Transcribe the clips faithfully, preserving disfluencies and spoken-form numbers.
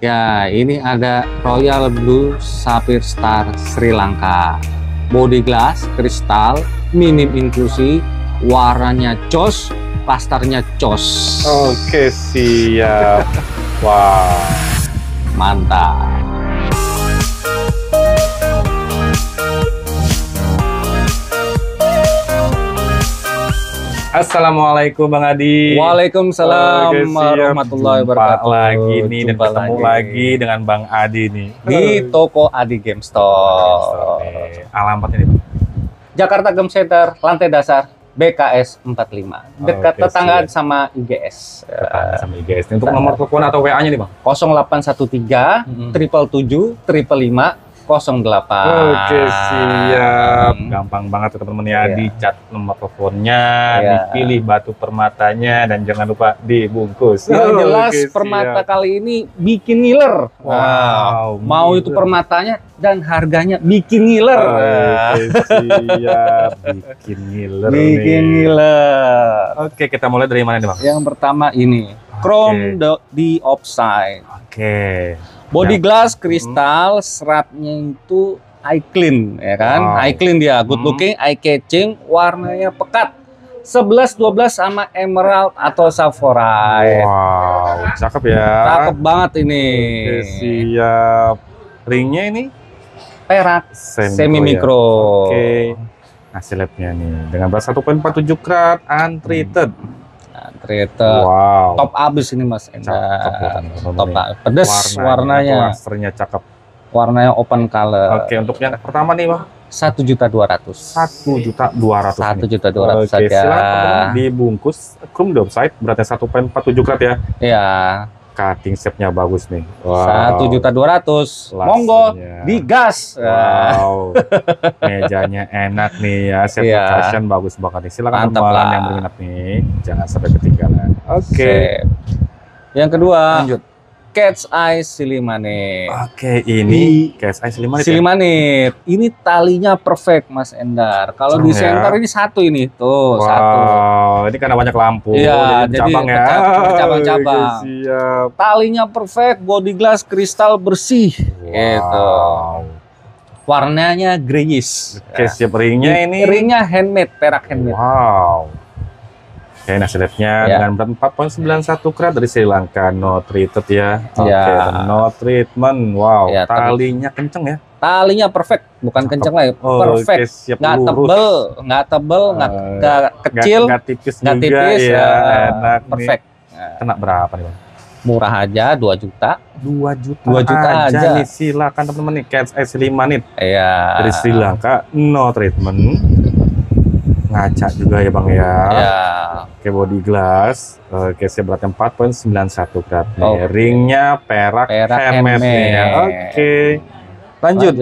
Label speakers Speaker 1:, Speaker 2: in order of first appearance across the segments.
Speaker 1: Ya, ini ada Royal Blue Sapphire Star Sri Lanka. Body glass, kristal, minim inklusi, warnanya jos, plasternya jos.
Speaker 2: Oke, siap. Wow,
Speaker 1: mantap.
Speaker 2: Assalamualaikum Bang Adi.
Speaker 1: Waalaikumsalam
Speaker 2: Oke, siap.
Speaker 1: warahmatullahi
Speaker 2: Jumpa
Speaker 1: wabarakatuh.
Speaker 2: lagi nih dan
Speaker 1: Jumpa
Speaker 2: ketemu
Speaker 1: lagi.
Speaker 2: lagi dengan Bang Adi nih
Speaker 1: Di toko Adi Game Store.
Speaker 2: Oke, alamatnya nih Bang.
Speaker 1: Jakarta Game Center, lantai dasar B K S empat puluh lima. Dekat
Speaker 2: Oke,
Speaker 1: tetanggaan
Speaker 2: siap.
Speaker 1: sama I G S.
Speaker 2: Tetangga sama I G S. Untuk nomor telepon atau W A-nya nih Bang?
Speaker 1: nol delapan satu tiga, tujuh tujuh tujuh, lima lima, nol delapan.
Speaker 2: Oke, siap. Gampang banget tuh teman-teman ya.
Speaker 1: Iya.
Speaker 2: Dicat nomor teleponnya,
Speaker 1: Iya.
Speaker 2: dipilih batu permatanya, dan jangan lupa dibungkus.
Speaker 1: Yang jelas
Speaker 2: Oke,
Speaker 1: permata
Speaker 2: siap.
Speaker 1: kali ini bikin ngiler.
Speaker 2: Wow,
Speaker 1: Mau itu
Speaker 2: ngiler.
Speaker 1: permatanya dan harganya bikin ngiler.
Speaker 2: Oke, siap. Bikin ngiler
Speaker 1: Bikin
Speaker 2: nih.
Speaker 1: ngiler.
Speaker 2: Oke, kita mulai dari mana nih Bang?
Speaker 1: Yang pertama ini Chrome the, the Offside.
Speaker 2: Oke.
Speaker 1: Body
Speaker 2: Yang-
Speaker 1: glass kristal, seratnya itu eye clean, ya kan?
Speaker 2: Wow.
Speaker 1: Eye clean dia, good
Speaker 2: Hmm.
Speaker 1: looking, eye catching, warnanya pekat. sebelas dua belas sama emerald atau sapphire.
Speaker 2: Wow, cakep ya.
Speaker 1: Cakep banget ini.
Speaker 2: Oke, siap. Ringnya ini
Speaker 1: Perak semi mikro.
Speaker 2: Oke. Hasil labnya nih dengan berat satu koma empat tujuh karat untreated.
Speaker 1: Nah, ternyata
Speaker 2: Wow.
Speaker 1: top abis ini Mas
Speaker 2: Cakep
Speaker 1: Enda.
Speaker 2: ya, teman-teman
Speaker 1: Top
Speaker 2: nih.
Speaker 1: pedes warnanya.
Speaker 2: Plasternya cakep.
Speaker 1: Warnanya open color.
Speaker 2: Oke, untuk yang pertama nih Bang,
Speaker 1: satu juta dua ratus.
Speaker 2: satu juta dua ratus.
Speaker 1: satu juta dua ratus
Speaker 2: Oke,
Speaker 1: saja.
Speaker 2: silakan teman-teman dibungkus Chrome the Offside, beratnya satu koma empat tujuh karat ya.
Speaker 1: Iya.
Speaker 2: Cutting shape-nya bagus nih.
Speaker 1: Satu juta dua ratus. Monggo
Speaker 2: Lasernya.
Speaker 1: digas.
Speaker 2: Wow, mejanya enak nih ya, set
Speaker 1: Iya.
Speaker 2: location bagus banget nih. Silakan
Speaker 1: Mantap
Speaker 2: teman
Speaker 1: lah.
Speaker 2: yang berminat nih, jangan sampai ketinggalan. Oke,
Speaker 1: Sip. Yang kedua,
Speaker 2: lanjut.
Speaker 1: Cat's Eye Silimanit.
Speaker 2: Oke, ini Cat's Eye lima nih.
Speaker 1: Silimanit. Ini talinya perfect Mas Endar. Kalau di
Speaker 2: Ceng ya.
Speaker 1: center ini satu ini tuh,
Speaker 2: Wow,
Speaker 1: satu.
Speaker 2: ini karena banyak lampu,
Speaker 1: Iya,
Speaker 2: jadi
Speaker 1: jadi
Speaker 2: cabang ya.
Speaker 1: bercab- bercabang-cabang.
Speaker 2: Oke, siap.
Speaker 1: Talinya perfect, body glass kristal bersih. Gitu.
Speaker 2: Wow.
Speaker 1: Warnanya grayish.
Speaker 2: Oke, siap. Ringnya ini.
Speaker 1: Ringnya handmade, perak handmade.
Speaker 2: Wow. Oke, nah seletnya
Speaker 1: Ya.
Speaker 2: dengan berat empat koma sembilan satu karat dari Sri Lanka, no treated ya. Oke,
Speaker 1: Ya.
Speaker 2: no treatment. Wow,
Speaker 1: Ya, tapi-
Speaker 2: talinya kenceng ya.
Speaker 1: Talinya perfect, bukan
Speaker 2: Cakep.
Speaker 1: kenceng lagi,
Speaker 2: Oh,
Speaker 1: perfect.
Speaker 2: oke, siap,
Speaker 1: Nggak
Speaker 2: lurus.
Speaker 1: tebel, nggak tebel, nggak
Speaker 2: Eh,
Speaker 1: nggak kecil,
Speaker 2: Nggak, nggak tipis
Speaker 1: nggak
Speaker 2: juga
Speaker 1: tipis,
Speaker 2: ya.
Speaker 1: eh,
Speaker 2: Enak
Speaker 1: perfect.
Speaker 2: nih. Kena berapa nih Bang?
Speaker 1: Murah aja, dua juta.
Speaker 2: dua juta,
Speaker 1: dua juta aja.
Speaker 2: nih. Silakan teman-teman nih, Cat's Eye lima nih
Speaker 1: Iya.
Speaker 2: dari Sri Lanka, no treatment. Ngaca juga ya Bang ya.
Speaker 1: Ya.
Speaker 2: Oke, body glass. Oke, saya beratnya empat koma sembilan satu karat nih.
Speaker 1: Oke.
Speaker 2: Ringnya perak,
Speaker 1: Perak
Speaker 2: handmade nih ya.
Speaker 1: handmade.
Speaker 2: Oke. Lanjut.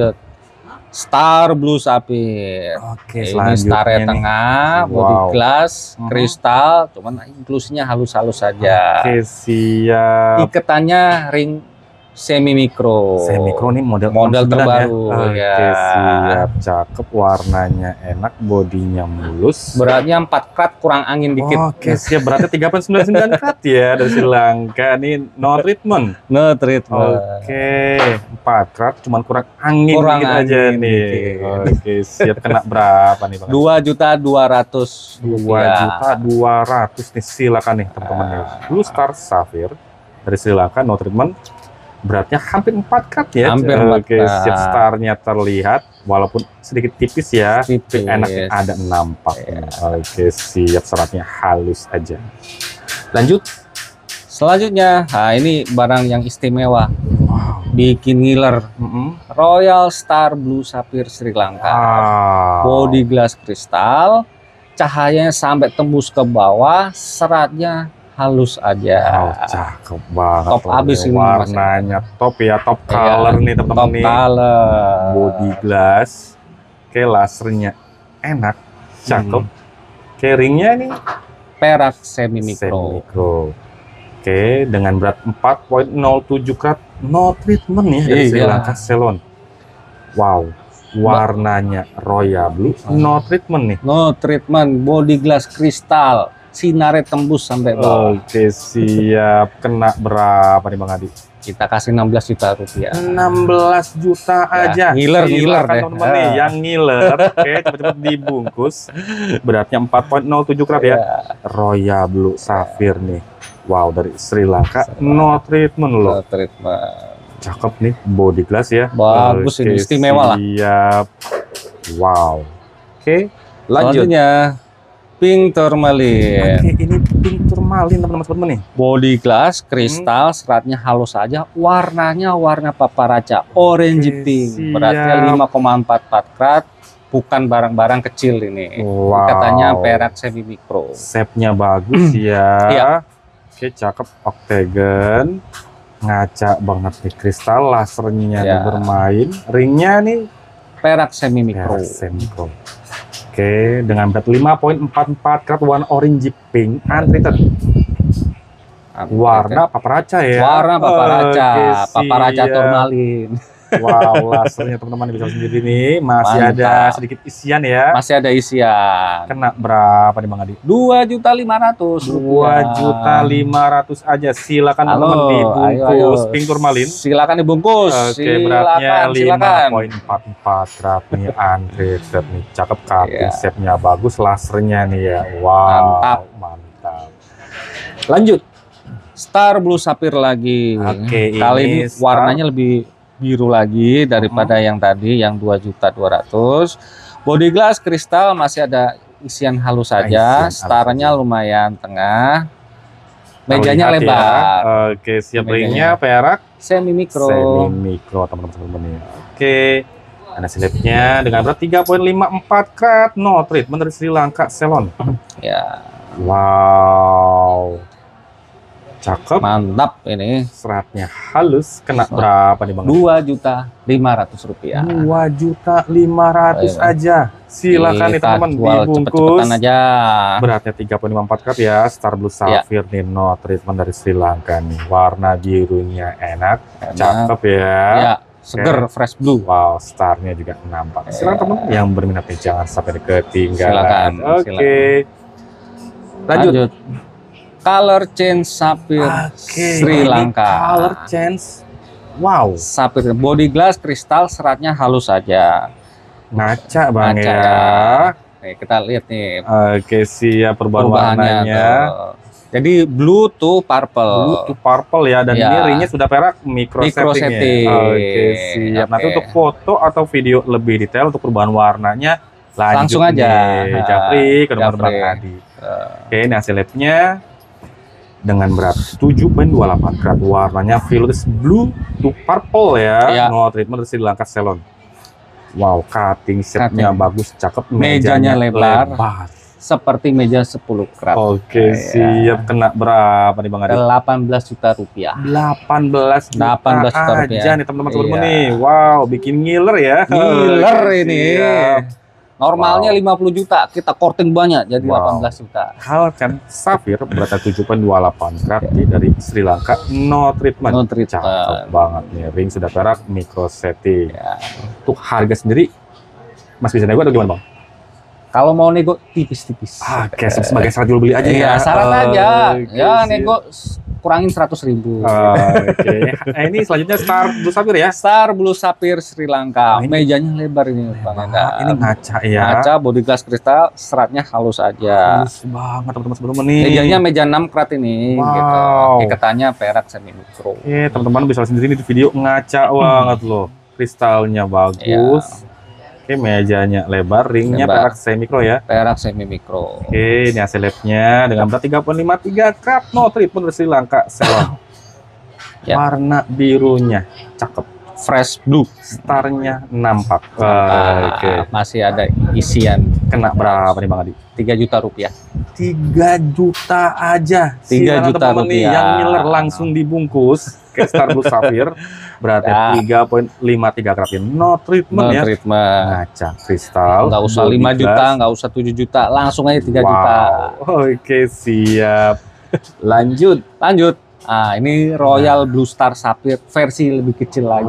Speaker 1: Star Blue Sapphire.
Speaker 2: Oke,
Speaker 1: Ini
Speaker 2: selanjutnya
Speaker 1: starnya
Speaker 2: nih.
Speaker 1: tengah, body
Speaker 2: Wow.
Speaker 1: glass,
Speaker 2: Mhm.
Speaker 1: kristal, cuman inklusinya halus-halus saja.
Speaker 2: Oke, siap.
Speaker 1: Ikatannya ring semi mikro.
Speaker 2: Saya mikro nih model
Speaker 1: Model
Speaker 2: enam puluh sembilan
Speaker 1: terbaru,
Speaker 2: ya. Oke,
Speaker 1: ya.
Speaker 2: siap. Cakep, warnanya enak, bodinya mulus.
Speaker 1: Beratnya empat karat kurang angin dikit.
Speaker 2: Oke, siap. Beratnya tiga koma sembilan sembilan karat ya dari Sri Lanka. Nih no treatment.
Speaker 1: No treatment.
Speaker 2: Oke, empat karat cuman kurang angin
Speaker 1: Kurang
Speaker 2: dikit aja
Speaker 1: angin
Speaker 2: nih.
Speaker 1: dikit.
Speaker 2: Oke, siap. Kena berapa nih Bang?
Speaker 1: Dua juta dua ratus
Speaker 2: dua juta dua ratus nih, silakan nih teman-teman nih. Blue Star Sapphire dari Sri Lanka, no treatment. Beratnya hampir empat karat ya.
Speaker 1: Hampir empat
Speaker 2: Oke,
Speaker 1: karat.
Speaker 2: siap. Starnya terlihat walaupun sedikit tipis ya.
Speaker 1: Tipis.
Speaker 2: Enak ada nampak.
Speaker 1: Iya.
Speaker 2: Oke, siap. Seratnya halus aja. Lanjut.
Speaker 1: Selanjutnya, nah ini barang yang istimewa.
Speaker 2: Wow.
Speaker 1: Bikin ngiler.
Speaker 2: Mm-mm.
Speaker 1: Royal Star Blue Sapphire Sri Lanka.
Speaker 2: Wow.
Speaker 1: Body glass kristal, cahayanya sampai tembus ke bawah, seratnya halus aja.
Speaker 2: Wow, cakep banget.
Speaker 1: Top
Speaker 2: loh.
Speaker 1: abis ini, Mas.
Speaker 2: warnanya top ya, top
Speaker 1: Iya,
Speaker 2: color nih teman-teman
Speaker 1: Top
Speaker 2: nih.
Speaker 1: color.
Speaker 2: Body glass, oke, lasernya enak, cakep. Oke, ringnya nih
Speaker 1: Perak semi mikro.
Speaker 2: semi-mikro. Oke, dengan berat empat koma nol tujuh karat, no treatment ya dari Sri
Speaker 1: Iya.
Speaker 2: Lanka Ceylon. Wow, warnanya royal blue, no treatment nih.
Speaker 1: No treatment, body glass kristal, sinarnya tembus sampai bawah.
Speaker 2: Oke, siap. Kena berapa nih Bang Adi?
Speaker 1: Kita kasih enam belas juta rupiah.
Speaker 2: enam belas juta aja.
Speaker 1: Ya, ngiler, ngiler
Speaker 2: Silakan
Speaker 1: deh.
Speaker 2: teman-teman nih,
Speaker 1: Ah.
Speaker 2: yang ngiler. Oke, cepet-cepet dibungkus. Beratnya empat koma nol tujuh karat ya.
Speaker 1: Ya.
Speaker 2: Royal Blue Sapphire nih. Wow, dari Sri Lanka. No treatment loh.
Speaker 1: No treatment.
Speaker 2: Cakep nih, body glass ya.
Speaker 1: Bagus
Speaker 2: Oke,
Speaker 1: ini, istimewa lah.
Speaker 2: Siap. Wow. Oke, lanjut.
Speaker 1: Selanjutnya pink tourmaline.
Speaker 2: Oke, ini pink tourmaline teman-teman nih.
Speaker 1: Body glass, kristal, seratnya halus saja. Warnanya warna paparaca, orange
Speaker 2: Oke,
Speaker 1: pink.
Speaker 2: siap.
Speaker 1: Beratnya lima koma empat empat karat. Bukan barang-barang kecil ini.
Speaker 2: Wow.
Speaker 1: Katanya perak semi mikro.
Speaker 2: Shape-nya bagus ya.
Speaker 1: Iya.
Speaker 2: Oke, cakep, octagon. Ngaca banget nih, kristal lasernya nih
Speaker 1: Ya.
Speaker 2: bermain. Ringnya nih
Speaker 1: Perak semi mikro.
Speaker 2: perak semikro. Oke, dengan berat lima koma empat empat karat, warna orange pink, untreated. Warna paparaca ya.
Speaker 1: Warna paparaca,
Speaker 2: Oke,
Speaker 1: paparaca
Speaker 2: siap.
Speaker 1: tourmaline.
Speaker 2: Wow, lasernya teman-teman bisa sendiri nih. Masih
Speaker 1: Mantap.
Speaker 2: ada sedikit isian ya.
Speaker 1: Masih ada isian.
Speaker 2: Kena berapa nih Bang Adi?
Speaker 1: Dua juta lima ratus.
Speaker 2: Dua juta lima ratus aja. Silakan
Speaker 1: Halo,
Speaker 2: teman-teman
Speaker 1: ayo, ayo.
Speaker 2: dibungkus pink tourmaline.
Speaker 1: Silakan dibungkus.
Speaker 2: Oke, beratnya
Speaker 1: silakan,
Speaker 2: lima
Speaker 1: silakan.
Speaker 2: koma empat empat karat nih, untreated nih. Cakep, cutting
Speaker 1: Iya.
Speaker 2: shape-nya bagus, lasernya nih ya. Wow,
Speaker 1: Mantap.
Speaker 2: mantap.
Speaker 1: Lanjut. Star Blue Sapphire lagi.
Speaker 2: Oke,
Speaker 1: Kali
Speaker 2: ini
Speaker 1: ini
Speaker 2: Star-
Speaker 1: warnanya lebih biru lagi daripada yang tadi yang dua juta dua ratus. Body glass kristal masih ada isian halus saja.
Speaker 2: Isian halus
Speaker 1: Starnya
Speaker 2: saja.
Speaker 1: lumayan tengah. Mejanya
Speaker 2: Terlihat ya.
Speaker 1: lebar.
Speaker 2: Oke, siap.
Speaker 1: Mejanya.
Speaker 2: Ringnya perak
Speaker 1: Semi mikro.
Speaker 2: semi mikro teman-teman nih. Oke. Ada slipnya dengan berat tiga koma lima empat karat, no treatment dari Sri Lanka Ceylon.
Speaker 1: Ya,
Speaker 2: Wow. Cakep.
Speaker 1: mantap ini.
Speaker 2: Seratnya halus. Kena berapa nih Bang?
Speaker 1: dua juta lima ratus rupiah.
Speaker 2: dua juta lima ratus
Speaker 1: Ayo.
Speaker 2: aja. Silakan nih
Speaker 1: Kita
Speaker 2: teman-teman
Speaker 1: jual
Speaker 2: dibungkus.
Speaker 1: cepet-cepetan aja.
Speaker 2: Beratnya tiga koma lima empat karat ya. Star Blue Sapphire nih, no treatment dari Sri Lanka nih. Warna birunya enak,
Speaker 1: Enak.
Speaker 2: cakep ya.
Speaker 1: Ya, seger, fresh blue.
Speaker 2: Wow, starnya juga nampak. Silakan
Speaker 1: Ya.
Speaker 2: teman yang berminat nih, jangan sampai ketinggalan.
Speaker 1: Silakan,
Speaker 2: Oke.
Speaker 1: silakan.
Speaker 2: Lanjut.
Speaker 1: Lanjut. Color change sapphire
Speaker 2: Oke,
Speaker 1: Sri
Speaker 2: ini
Speaker 1: Lanka.
Speaker 2: color change. Wow,
Speaker 1: Sapphire body glass kristal, seratnya halus saja.
Speaker 2: ngaca Bang
Speaker 1: Ngaca.
Speaker 2: ya.
Speaker 1: Nih, kita lihat nih
Speaker 2: Oke, siap perubahan
Speaker 1: perubahannya.
Speaker 2: warnanya.
Speaker 1: tuh. Jadi blue to purple.
Speaker 2: Blue to purple ya, dan
Speaker 1: Ya.
Speaker 2: ini ringnya sudah perak micro,
Speaker 1: Micro
Speaker 2: setting,
Speaker 1: setting.
Speaker 2: ya. Oke, siap. Nanti
Speaker 1: Oke.
Speaker 2: untuk foto atau video lebih detail untuk perubahan warnanya lanjut
Speaker 1: Langsung aja.
Speaker 2: nih, Japri ke nomor
Speaker 1: Japri.
Speaker 2: Bang Adi.
Speaker 1: Uh,
Speaker 2: Oke, ini hasil labnya dengan berat tujuh koma dua delapan karat, warnanya violet blue to purple ya.
Speaker 1: Ya.
Speaker 2: No treatment dari Sri Lanka Ceylon. Wow, cutting shape-nya
Speaker 1: Cutting.
Speaker 2: bagus, cakep.
Speaker 1: Mejanya lebar. seperti meja sepuluh karat.
Speaker 2: Oke,
Speaker 1: Ya.
Speaker 2: siap. Kena berapa nih Bang Adi?
Speaker 1: delapan belas juta rupiah.
Speaker 2: delapan belas juta,
Speaker 1: delapan belas juta
Speaker 2: aja
Speaker 1: rupiah.
Speaker 2: nih teman-teman
Speaker 1: Iya.
Speaker 2: nih. Wow, bikin ngiler ya.
Speaker 1: Ngiler
Speaker 2: Oke,
Speaker 1: ini.
Speaker 2: siap.
Speaker 1: Normalnya
Speaker 2: Wow.
Speaker 1: lima puluh juta, kita korting banyak jadi
Speaker 2: Wow.
Speaker 1: delapan belas juta.
Speaker 2: Hal kan Sapphire beratnya tujuh koma dua delapan karat nih, dari Sri Lanka, no treatment.
Speaker 1: No treatment.
Speaker 2: Cakep banget nih. Ring sudah perak, micro setting.
Speaker 1: Ya.
Speaker 2: Untuk harga sendiri Mas bisa nego atau gimana Bang?
Speaker 1: Kalau mau nego tipis-tipis.
Speaker 2: Ah, kayak sebagai syarat jual beli aja
Speaker 1: Iya,
Speaker 2: ya.
Speaker 1: syarat aja.
Speaker 2: Oke,
Speaker 1: Ya,
Speaker 2: siap.
Speaker 1: nego s- kurangin seratus ribu.
Speaker 2: Oke. Nah, ini selanjutnya Star Blue Sapphire ya.
Speaker 1: Star Blue Sapphire Sri Lanka.
Speaker 2: Nah, ini-
Speaker 1: Mejanya lebar ini, Bang Enda.
Speaker 2: Nah, ini ngaca ya.
Speaker 1: Kaca body glass kristal, seratnya halus aja.
Speaker 2: Halus banget teman-teman sebelum ini.
Speaker 1: Mejanya meja enam karat ini
Speaker 2: Wow.
Speaker 1: gitu. Iketannya perak semi mikro.
Speaker 2: Oke, teman-teman bisa lihat sendiri nih di video, ngaca banget loh. Kristalnya bagus. Oke, mejanya lebar, ringnya
Speaker 1: Lebar.
Speaker 2: perak semi mikro ya.
Speaker 1: Perak semi mikro.
Speaker 2: Oke, ini hasil labnya dengan berat tiga koma lima tiga karat, no treatment dari Sri Lanka Ceylon.
Speaker 1: Ya.
Speaker 2: Warna birunya cakep.
Speaker 1: Fresh blue.
Speaker 2: Starnya nampak.
Speaker 1: Ah,
Speaker 2: Oke,
Speaker 1: masih ada isian
Speaker 2: kena berapa nih Bang Adi?
Speaker 1: tiga juta rupiah.
Speaker 2: tiga juta aja.
Speaker 1: tiga
Speaker 2: Silakan
Speaker 1: juta
Speaker 2: teman-teman nih
Speaker 1: rupiah.
Speaker 2: yang ngiler langsung dibungkus ke Star Blue Sapphire. Beratnya
Speaker 1: Ya.
Speaker 2: tiga koma lima tiga karat, no treatment
Speaker 1: No
Speaker 2: ya.
Speaker 1: treatment.
Speaker 2: Ngaca kristal.
Speaker 1: Nggak usah
Speaker 2: body
Speaker 1: lima juta,
Speaker 2: glass.
Speaker 1: nggak usah tujuh juta, langsung aja tiga
Speaker 2: Wow.
Speaker 1: juta.
Speaker 2: Oke, siap. Lanjut.
Speaker 1: Lanjut. Ah, ini Royal Blue Star Sapphire versi lebih kecil lagi.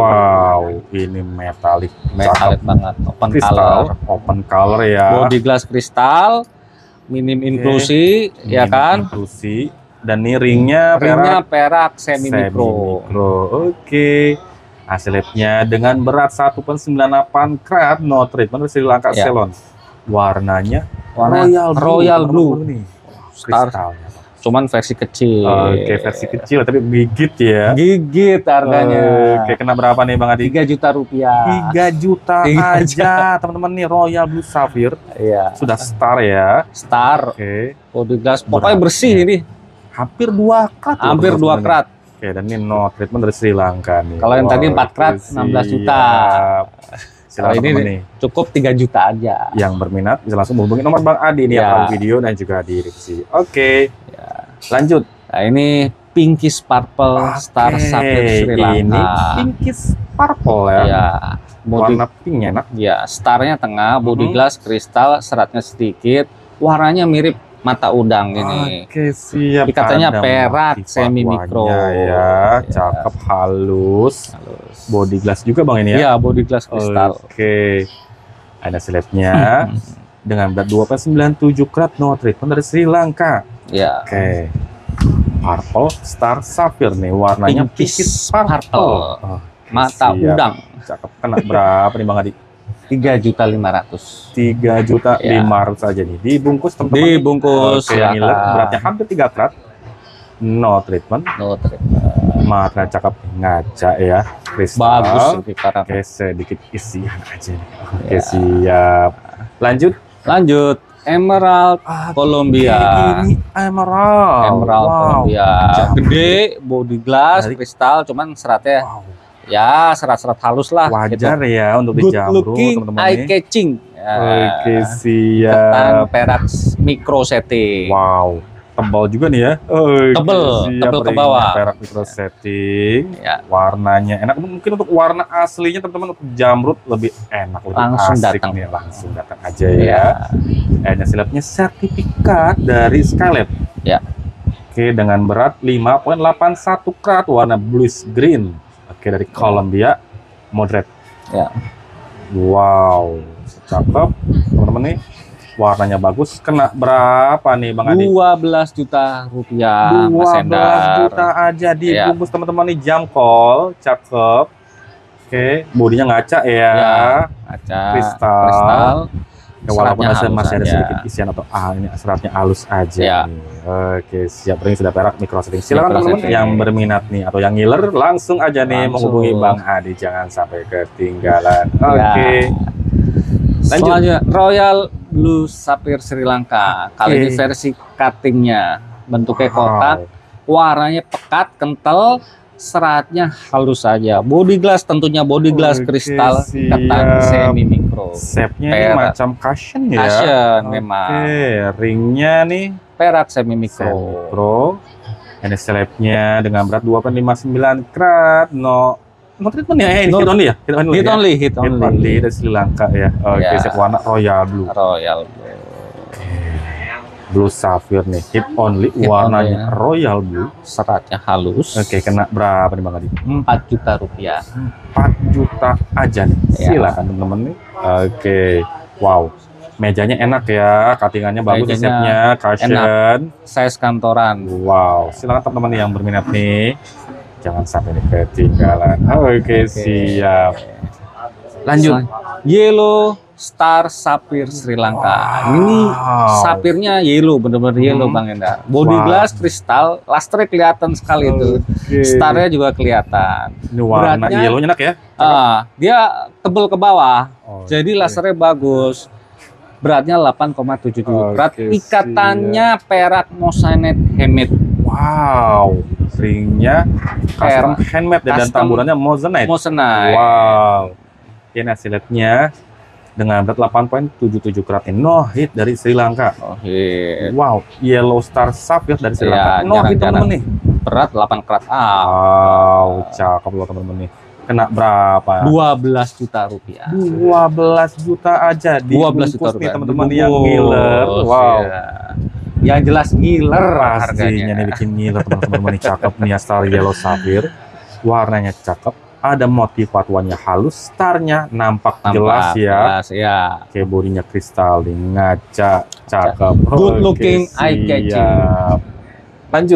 Speaker 2: Wow, ini metalik.
Speaker 1: Metallic banget, open
Speaker 2: Kristal,
Speaker 1: color.
Speaker 2: open color ya.
Speaker 1: Body glass kristal, minim inklusi, ya
Speaker 2: Minim
Speaker 1: kan?
Speaker 2: Inklusi. Dan nih ringnya
Speaker 1: Ringnya
Speaker 2: perak,
Speaker 1: perak semi mikro.
Speaker 2: mikro. Oke. Hasil labnya dengan berat satu koma sembilan delapan karat, no treatment Sri Lanka
Speaker 1: Ya.
Speaker 2: Ceylon. Warnanya
Speaker 1: Warna
Speaker 2: royal blue.
Speaker 1: royal blue.
Speaker 2: teman-teman nih.
Speaker 1: Star.
Speaker 2: Kristalnya.
Speaker 1: Cuman versi kecil.
Speaker 2: Oke, versi kecil tapi gigit ya.
Speaker 1: Gigit harganya.
Speaker 2: Oke, kena berapa nih Bang Adi?
Speaker 1: tiga juta rupiah.
Speaker 2: tiga juta
Speaker 1: Tiga
Speaker 2: aja, teman-teman nih Royal Blue Sapphire.
Speaker 1: Iya.
Speaker 2: Sudah star ya.
Speaker 1: Star.
Speaker 2: Oke.
Speaker 1: Body glass. Pokoknya
Speaker 2: Berat.
Speaker 1: bersih ini.
Speaker 2: Hampir dua karat. loh,
Speaker 1: Hampir dua
Speaker 2: teman-teman
Speaker 1: karat.
Speaker 2: nih. Oke, dan ini no treatment dari Sri Lanka nih.
Speaker 1: Kalau yang tadi empat
Speaker 2: oke,
Speaker 1: karat, enam belas juta.
Speaker 2: siap.
Speaker 1: Kalau
Speaker 2: Silakan
Speaker 1: ini
Speaker 2: teman-teman nih.
Speaker 1: cukup tiga juta aja.
Speaker 2: Yang berminat bisa langsung menghubungi nomor Bang Adi nih
Speaker 1: Ya.
Speaker 2: ya. video dan juga di deskripsi. Oke. Lanjut.
Speaker 1: Nah, ini Pinkish Purple Star
Speaker 2: Oke,
Speaker 1: Sapphire Sri
Speaker 2: Ini
Speaker 1: Lanka.
Speaker 2: pinkish purple ya.
Speaker 1: Ya. Body,
Speaker 2: Warna pinknya enak.
Speaker 1: ya, starnya tengah, body
Speaker 2: Mhm.
Speaker 1: glass kristal, seratnya sedikit, warnanya mirip mata udang ini.
Speaker 2: Oke, siap.
Speaker 1: Ikatannya
Speaker 2: Ada
Speaker 1: perak,
Speaker 2: motif
Speaker 1: semi
Speaker 2: warnanya
Speaker 1: mikro.
Speaker 2: ya,
Speaker 1: Ya.
Speaker 2: cakep, halus.
Speaker 1: Halus.
Speaker 2: Body glass juga Bang ini ya.
Speaker 1: Iya, body glass kristal.
Speaker 2: Oke. Ada slabnya dengan berat dua koma sembilan tujuh karat, no treatment dari Sri Lanka.
Speaker 1: Ya.
Speaker 2: Oke. Purple Star Sapphire nih, warnanya
Speaker 1: Pinkish
Speaker 2: pinkish
Speaker 1: purple.
Speaker 2: purple. Oh,
Speaker 1: Mata
Speaker 2: siap.
Speaker 1: udang.
Speaker 2: Cakep. Kena berapa nih Bang Adi?
Speaker 1: tiga juta lima ratus.
Speaker 2: tiga juta
Speaker 1: Ya.
Speaker 2: lima ratus aja nih. Dibungkus teman-teman.
Speaker 1: Dibungkus,
Speaker 2: Oke, yang
Speaker 1: silakan.
Speaker 2: ngiler, beratnya hampir tiga karat. No treatment.
Speaker 1: No treatment.
Speaker 2: Mata cakep, ngaca ya. Kristal.
Speaker 1: Bagus ini para.
Speaker 2: Oke, sedikit isian aja nih. Oke,
Speaker 1: Ya.
Speaker 2: siap. Lanjut.
Speaker 1: Lanjut, Emerald Columbia.
Speaker 2: Ini emerald.
Speaker 1: Emerald
Speaker 2: Wow.
Speaker 1: Columbia.
Speaker 2: Cakep.
Speaker 1: Gede, body glass,
Speaker 2: Dari-
Speaker 1: kristal, cuman seratnya
Speaker 2: Wow.
Speaker 1: ya serat-serat halus lah.
Speaker 2: Wajar
Speaker 1: gitu.
Speaker 2: ya untuk
Speaker 1: Good
Speaker 2: dijamru
Speaker 1: looking,
Speaker 2: teman-teman
Speaker 1: eye
Speaker 2: nih.
Speaker 1: catching. Ya.
Speaker 2: Oke,
Speaker 1: Ketan
Speaker 2: siap.
Speaker 1: perak micro setting.
Speaker 2: Wow. Tebal juga nih ya. Oke,
Speaker 1: Tebel,
Speaker 2: siap,
Speaker 1: tebel ke
Speaker 2: ringnya
Speaker 1: bawah.
Speaker 2: Perak micro setting.
Speaker 1: Ya.
Speaker 2: Warnanya enak. Mungkin untuk warna aslinya teman-teman untuk jamrut lebih enak, lebih
Speaker 1: Langsung
Speaker 2: asik
Speaker 1: datang.
Speaker 2: nih. Langsung datang aja
Speaker 1: Ya.
Speaker 2: ya. Ada silapnya sertifikat dari Skylab.
Speaker 1: Ya.
Speaker 2: Oke, dengan berat lima koma delapan satu karat, warna bluish green. Oke, dari Columbia moderate.
Speaker 1: Ya.
Speaker 2: Wow, cakep teman-teman nih. Warnanya bagus. Kena berapa nih Bang Adi?
Speaker 1: dua belas juta rupiah, Mas
Speaker 2: dua belas
Speaker 1: Endar.
Speaker 2: juta aja
Speaker 1: Ya.
Speaker 2: dibungkus teman-teman nih, jam call, cakep. Oke, bodinya ngaca ya.
Speaker 1: Ya. Kaca,
Speaker 2: Kristal.
Speaker 1: kristal.
Speaker 2: Ya, walaupun
Speaker 1: Seratnya
Speaker 2: masih,
Speaker 1: halus
Speaker 2: masih ada
Speaker 1: aja.
Speaker 2: sedikit isian atau ah ini seratnya halus aja.
Speaker 1: Ya.
Speaker 2: nih. Oke, siap, ring sudah perak, micro setting. Silakan
Speaker 1: Micro
Speaker 2: teman-teman
Speaker 1: setting.
Speaker 2: yang berminat nih atau yang ngiler langsung aja nih
Speaker 1: Langsung.
Speaker 2: menghubungi Bang Adi, jangan sampai ketinggalan.
Speaker 1: Ya.
Speaker 2: Oke. Lanjut.
Speaker 1: Selanjutnya Royal Blue Sapphire Sri Lanka. Kali
Speaker 2: Oke.
Speaker 1: ini versi cuttingnya, bentuknya
Speaker 2: Wow.
Speaker 1: kotak, warnanya pekat, kental, seratnya halus saja. Body glass tentunya body glass
Speaker 2: Oke,
Speaker 1: kristal,
Speaker 2: siap.
Speaker 1: ketan semi mikro.
Speaker 2: Shape-nya ini
Speaker 1: Perak.
Speaker 2: macam cushion ya.
Speaker 1: Cushion
Speaker 2: Oke,
Speaker 1: memang.
Speaker 2: ringnya nih
Speaker 1: Perak semi mikro.
Speaker 2: mikro. Ini slab-nya dengan berat dua koma lima sembilan karat. No, no treatment ya? Eh, ini
Speaker 1: No-
Speaker 2: hit only ya? Hit only,
Speaker 1: Hit
Speaker 2: ya?
Speaker 1: only, hit
Speaker 2: Hit only
Speaker 1: only.
Speaker 2: dari Sri Lanka ya. Oke,
Speaker 1: Ya.
Speaker 2: shape warna royal blue.
Speaker 1: Royal Blue.
Speaker 2: Blue Sapphire nih, hit only,
Speaker 1: Hit
Speaker 2: warnanya
Speaker 1: only, ya.
Speaker 2: royal blue.
Speaker 1: Seratnya halus.
Speaker 2: Oke, kena berapa nih Bang Adi?
Speaker 1: empat juta rupiah.
Speaker 2: empat juta aja nih.
Speaker 1: Ya.
Speaker 2: Silakan teman-teman nih. Oke, wow. Mejanya enak ya, cuttingannya bagus,
Speaker 1: Mejanya
Speaker 2: shape-nya, cushion.
Speaker 1: Size kantoran.
Speaker 2: Wow, silakan teman-teman yang berminat nih. Jangan sampai nih ketinggalan. Oke, siap. Lanjut.
Speaker 1: Yellow Star Sapphire Sri Lanka. Ini sapirnya yellow, bener-bener yellow
Speaker 2: Hmm.
Speaker 1: Bang Endar. Body
Speaker 2: Wow.
Speaker 1: glass kristal, lusternya kelihatan sekali itu.
Speaker 2: Oke.
Speaker 1: Starnya juga kelihatan.
Speaker 2: Ini warna
Speaker 1: beratnya-
Speaker 2: yellow enak ya.
Speaker 1: Ah, dia tebel ke bawah,
Speaker 2: Oke.
Speaker 1: jadi lasernya bagus. Beratnya delapan koma tujuh tujuh karat.
Speaker 2: Oke,
Speaker 1: Ikatannya perak mosanet handmade.
Speaker 2: Wow, ringnya custom
Speaker 1: Perak.
Speaker 2: handmade dan
Speaker 1: Custom
Speaker 2: tamburannya moissanite.
Speaker 1: Moissanite.
Speaker 2: Wow. Ini hasilnya dengan berat delapan koma tujuh tujuh karat, no hit dari Sri Lanka.
Speaker 1: Oh, hit.
Speaker 2: Wow, Yellow Star Sapphire dari Sri
Speaker 1: Ya,
Speaker 2: Lanka. No hit
Speaker 1: jarang-jarang.
Speaker 2: teman-teman nih.
Speaker 1: Berat delapan karat. Ah,
Speaker 2: Wow, cakep loh teman-teman nih. Kena berapa?
Speaker 1: dua belas juta rupiah.
Speaker 2: dua belas juta aja di
Speaker 1: dua belas juta
Speaker 2: nih
Speaker 1: rupiah.
Speaker 2: teman-teman yang
Speaker 1: Dibungkus,
Speaker 2: ngiler. Wow.
Speaker 1: ya. Yang jelas ngiler
Speaker 2: Pastinya
Speaker 1: harganya.
Speaker 2: nih bikin ngiler teman-teman nih, cakep nih ya, Star Yellow Sapphire. Warnanya cakep. Ada motif patuannya halus, starnya nampak,
Speaker 1: Nampak
Speaker 2: jelas ya.
Speaker 1: jelas, ya.
Speaker 2: Kayak bodinya kristal, nih, ngaca, cakep.
Speaker 1: Good
Speaker 2: Oke,
Speaker 1: looking, eye catching.
Speaker 2: siap. Lanjut.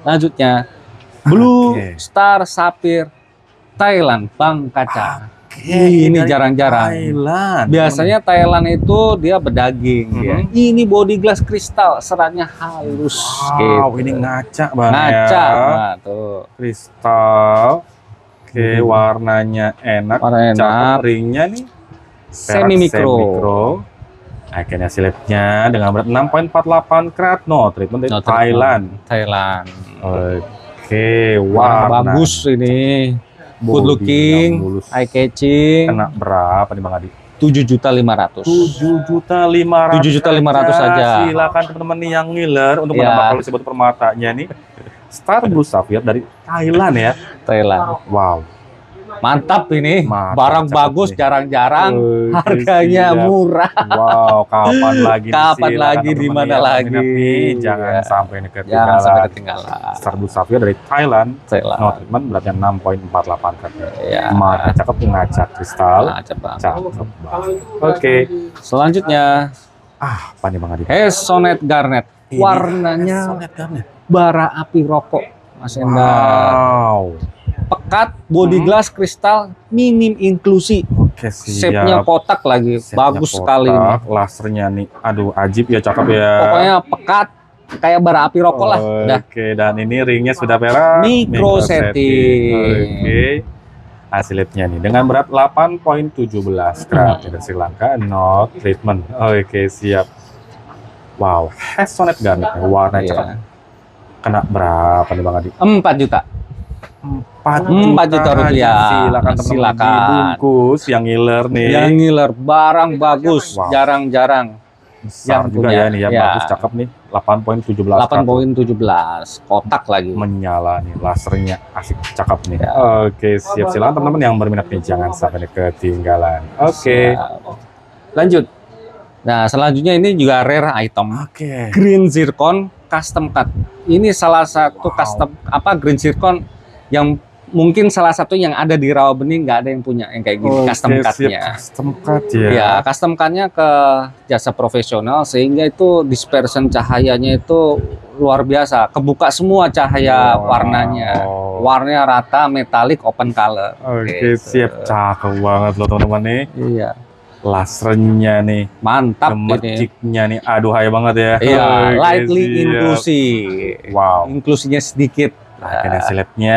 Speaker 1: Lanjutnya Blue
Speaker 2: Oke.
Speaker 1: Star Sapphire Thailand Bang Kaca.
Speaker 2: Oke,
Speaker 1: Ini
Speaker 2: dari
Speaker 1: jarang-jarang.
Speaker 2: Thailand.
Speaker 1: Biasanya Thailand itu dia berdaging ya.
Speaker 2: Mhm.
Speaker 1: Ini body glass kristal, seratnya halus.
Speaker 2: Wow,
Speaker 1: gitu.
Speaker 2: ini ngaca Bang
Speaker 1: Ngaca.
Speaker 2: ya.
Speaker 1: Nah, tuh.
Speaker 2: Kristal. Oke,
Speaker 1: Hmm.
Speaker 2: warnanya enak.
Speaker 1: Warna enak.
Speaker 2: Cakep, ringnya nih
Speaker 1: Semi mikro.
Speaker 2: Akhirnya silipnya dengan berat enam koma empat delapan karat. No treatment dari
Speaker 1: No,
Speaker 2: Thailand.
Speaker 1: Thailand.
Speaker 2: Oke,
Speaker 1: Warna
Speaker 2: warna
Speaker 1: bagus ini. Good
Speaker 2: body
Speaker 1: looking,
Speaker 2: yang mulus.
Speaker 1: eye catching.
Speaker 2: Kena berapa nih Bang Adi?
Speaker 1: tujuh juta lima ratus.
Speaker 2: tujuh juta lima ratus.
Speaker 1: tujuh juta lima ratus saja.
Speaker 2: Silakan teman-teman nih yang ngiler untuk
Speaker 1: Ya.
Speaker 2: menambah kondisi batu permatanya nih. Star Blue Sapphire dari Thailand ya.
Speaker 1: Thailand.
Speaker 2: Wow.
Speaker 1: Mantap ini.
Speaker 2: Mantap,
Speaker 1: Barang
Speaker 2: cakep
Speaker 1: bagus,
Speaker 2: nih.
Speaker 1: jarang-jarang.
Speaker 2: Oke,
Speaker 1: Harganya
Speaker 2: siap.
Speaker 1: murah.
Speaker 2: Wow, kapan lagi? nih?
Speaker 1: Kapan
Speaker 2: Silakan
Speaker 1: lagi, di
Speaker 2: teman-teman
Speaker 1: mana
Speaker 2: yang
Speaker 1: lagi?
Speaker 2: berminat nih, jangan
Speaker 1: Ya.
Speaker 2: sampai nih
Speaker 1: Jangan
Speaker 2: ketinggalan.
Speaker 1: sampai ketinggalan.
Speaker 2: Star Blue Sapphire dari Thailand.
Speaker 1: Thailand.
Speaker 2: No treatment beratnya enam koma empat delapan karat.
Speaker 1: Ya.
Speaker 2: Mata cakep ngaca kristal.
Speaker 1: Nah, coba.
Speaker 2: Cakep banget. Oke.
Speaker 1: Selanjutnya
Speaker 2: Ah, apa nih Bang Adi?
Speaker 1: Hesonet Garnet.
Speaker 2: Ini
Speaker 1: Warnanya
Speaker 2: Sonet Garnet.
Speaker 1: bara api rokok. Mas Endar.
Speaker 2: Wow.
Speaker 1: Pekat, body
Speaker 2: Hmm.
Speaker 1: glass kristal, minim inklusi.
Speaker 2: Oke, siap.
Speaker 1: Shape-nya kotak lagi.
Speaker 2: Shape-nya
Speaker 1: Bagus
Speaker 2: kotak,
Speaker 1: sekali ini.
Speaker 2: Lasernya nih, aduh ajib ya, cakep ya.
Speaker 1: Pokoknya pekat kayak bara api rokok lah. Dah.
Speaker 2: Oke, dan ini ringnya sudah perak.
Speaker 1: Micro setting.
Speaker 2: Oke. Hasilnya nih dengan berat delapan koma satu tujuh karat dari Sri Lanka, no treatment. Oke, siap. Wow, Hesonet Garnet warna
Speaker 1: Iya.
Speaker 2: cakep. Kena berapa nih Bang Adi?
Speaker 1: empat juta.
Speaker 2: empat
Speaker 1: empat juta
Speaker 2: aja.
Speaker 1: rupiah.
Speaker 2: Silakan teman-teman
Speaker 1: Silakan.
Speaker 2: dibungkus yang ngiler nih.
Speaker 1: Yang ngiler barang bagus,
Speaker 2: Wow.
Speaker 1: jarang-jarang.
Speaker 2: Besar
Speaker 1: yang
Speaker 2: juga
Speaker 1: punya.
Speaker 2: ya nih ya,
Speaker 1: Ya.
Speaker 2: bagus cakep nih. delapan koma satu tujuh
Speaker 1: delapan koma satu tujuh kotak lagi.
Speaker 2: menyala nih, lasernya asik cakep nih.
Speaker 1: Ya.
Speaker 2: Oke, siap, silakan teman-teman yang berminat nih jangan sampai nih ketinggalan. Oke.
Speaker 1: Siap. Lanjut. Nah, selanjutnya ini juga rare item.
Speaker 2: Oke.
Speaker 1: Green Zircon custom cut. Ini salah satu
Speaker 2: Wow.
Speaker 1: custom apa green zircon yang mungkin salah satu yang ada di Rawabening, nggak ada yang punya yang kayak gini.
Speaker 2: Oke,
Speaker 1: Custom
Speaker 2: siap,
Speaker 1: cut-nya.
Speaker 2: custom cut ya.
Speaker 1: Ya, custom cut-nya ke jasa profesional sehingga itu dispersion cahayanya itu luar biasa. Kebuka semua cahaya
Speaker 2: Wow.
Speaker 1: warnanya. Warnanya rata, metalik, open color.
Speaker 2: Oke,
Speaker 1: Gitu.
Speaker 2: siap, cakep banget loh teman-teman nih.
Speaker 1: Iya,
Speaker 2: Lasernya nih,
Speaker 1: mantap ini.
Speaker 2: gemerciknya nih, aduh hai banget ya.
Speaker 1: Iya,
Speaker 2: Oke,
Speaker 1: lightly
Speaker 2: siap.
Speaker 1: inklusi.
Speaker 2: Wow.
Speaker 1: Inklusinya sedikit.
Speaker 2: Akhirnya silipnya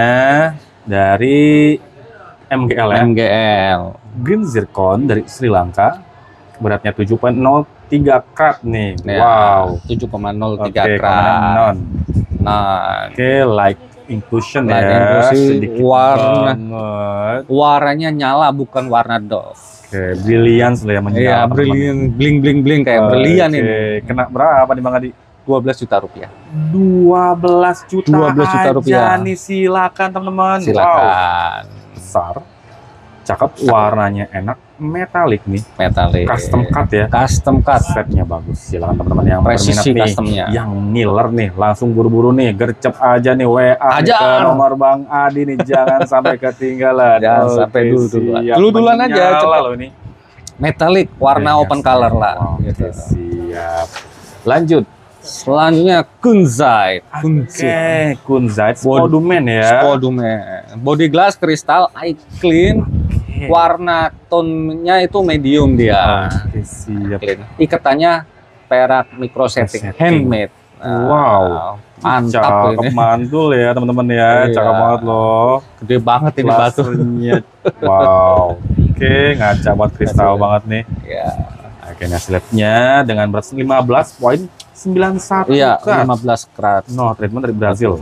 Speaker 2: dari M G L ya.
Speaker 1: M G L.
Speaker 2: Green Zircon dari Sri Lanka, beratnya tujuh koma nol tiga karat nih.
Speaker 1: Ya,
Speaker 2: Wow.
Speaker 1: tujuh koma nol
Speaker 2: Oke,
Speaker 1: tiga
Speaker 2: komandan
Speaker 1: karat.
Speaker 2: non.
Speaker 1: Nah,
Speaker 2: Oke, light inclusion
Speaker 1: Light
Speaker 2: ya.
Speaker 1: inclusi,
Speaker 2: Sedikit
Speaker 1: warna.
Speaker 2: banget.
Speaker 1: warnanya nyala bukan warna doff.
Speaker 2: Oke, brilliance lah ya menyala.
Speaker 1: Iya,
Speaker 2: teman-teman.
Speaker 1: brilliant, bling bling bling kayak berlian
Speaker 2: Oke,
Speaker 1: ini.
Speaker 2: kena berapa nih Bang Adi?
Speaker 1: dua belas juta rupiah.
Speaker 2: dua belas juta
Speaker 1: dua belas juta rupiah.
Speaker 2: aja nih, silakan teman-teman. Wow,
Speaker 1: Silakan.
Speaker 2: besar. Cakep, warnanya enak, metalik nih.
Speaker 1: Metalik.
Speaker 2: Custom cut ya.
Speaker 1: Custom cut.
Speaker 2: Setnya bagus. Silakan teman-teman yang berminat
Speaker 1: Presisi
Speaker 2: nih,
Speaker 1: customnya.
Speaker 2: yang ngiler nih, langsung buru-buru nih, gercep aja nih W A nih ke
Speaker 1: Ajar.
Speaker 2: nomor Bang Adi nih, jangan sampai ketinggalan.
Speaker 1: Jangan
Speaker 2: Oke,
Speaker 1: sampai dulu-duluan.
Speaker 2: siap.
Speaker 1: Dulu-duluan aja,
Speaker 2: Menyala
Speaker 1: cepet.
Speaker 2: loh ini.
Speaker 1: Metalik, warna
Speaker 2: Oke,
Speaker 1: open
Speaker 2: siap.
Speaker 1: color lah.
Speaker 2: Oke,
Speaker 1: Gitu.
Speaker 2: siap. Lanjut.
Speaker 1: Selanjutnya Kunzite.
Speaker 2: Oke, Kunzite
Speaker 1: Bod-
Speaker 2: Spodumen ya.
Speaker 1: Spodumen. Body glass kristal, eye clean.
Speaker 2: Oke.
Speaker 1: Warna tone-nya itu medium dia.
Speaker 2: Oke, siap.
Speaker 1: Clean. Ikatannya perak micro setting,
Speaker 2: Setting.
Speaker 1: handmade.
Speaker 2: Wow.
Speaker 1: Mantap
Speaker 2: Cakep
Speaker 1: ini.
Speaker 2: mantul ya teman-teman ya.
Speaker 1: Iya.
Speaker 2: Cakep banget loh.
Speaker 1: Gede banget ini batu.
Speaker 2: Lasernya. Wow. Oke, ngaca buat kristal
Speaker 1: Ngaca.
Speaker 2: banget nih.
Speaker 1: Ya.
Speaker 2: Akhirnya slabnya dengan berat lima belas koma sembilan satu
Speaker 1: Iya,
Speaker 2: karat.
Speaker 1: lima belas karat.
Speaker 2: No, treatment dari Brazil.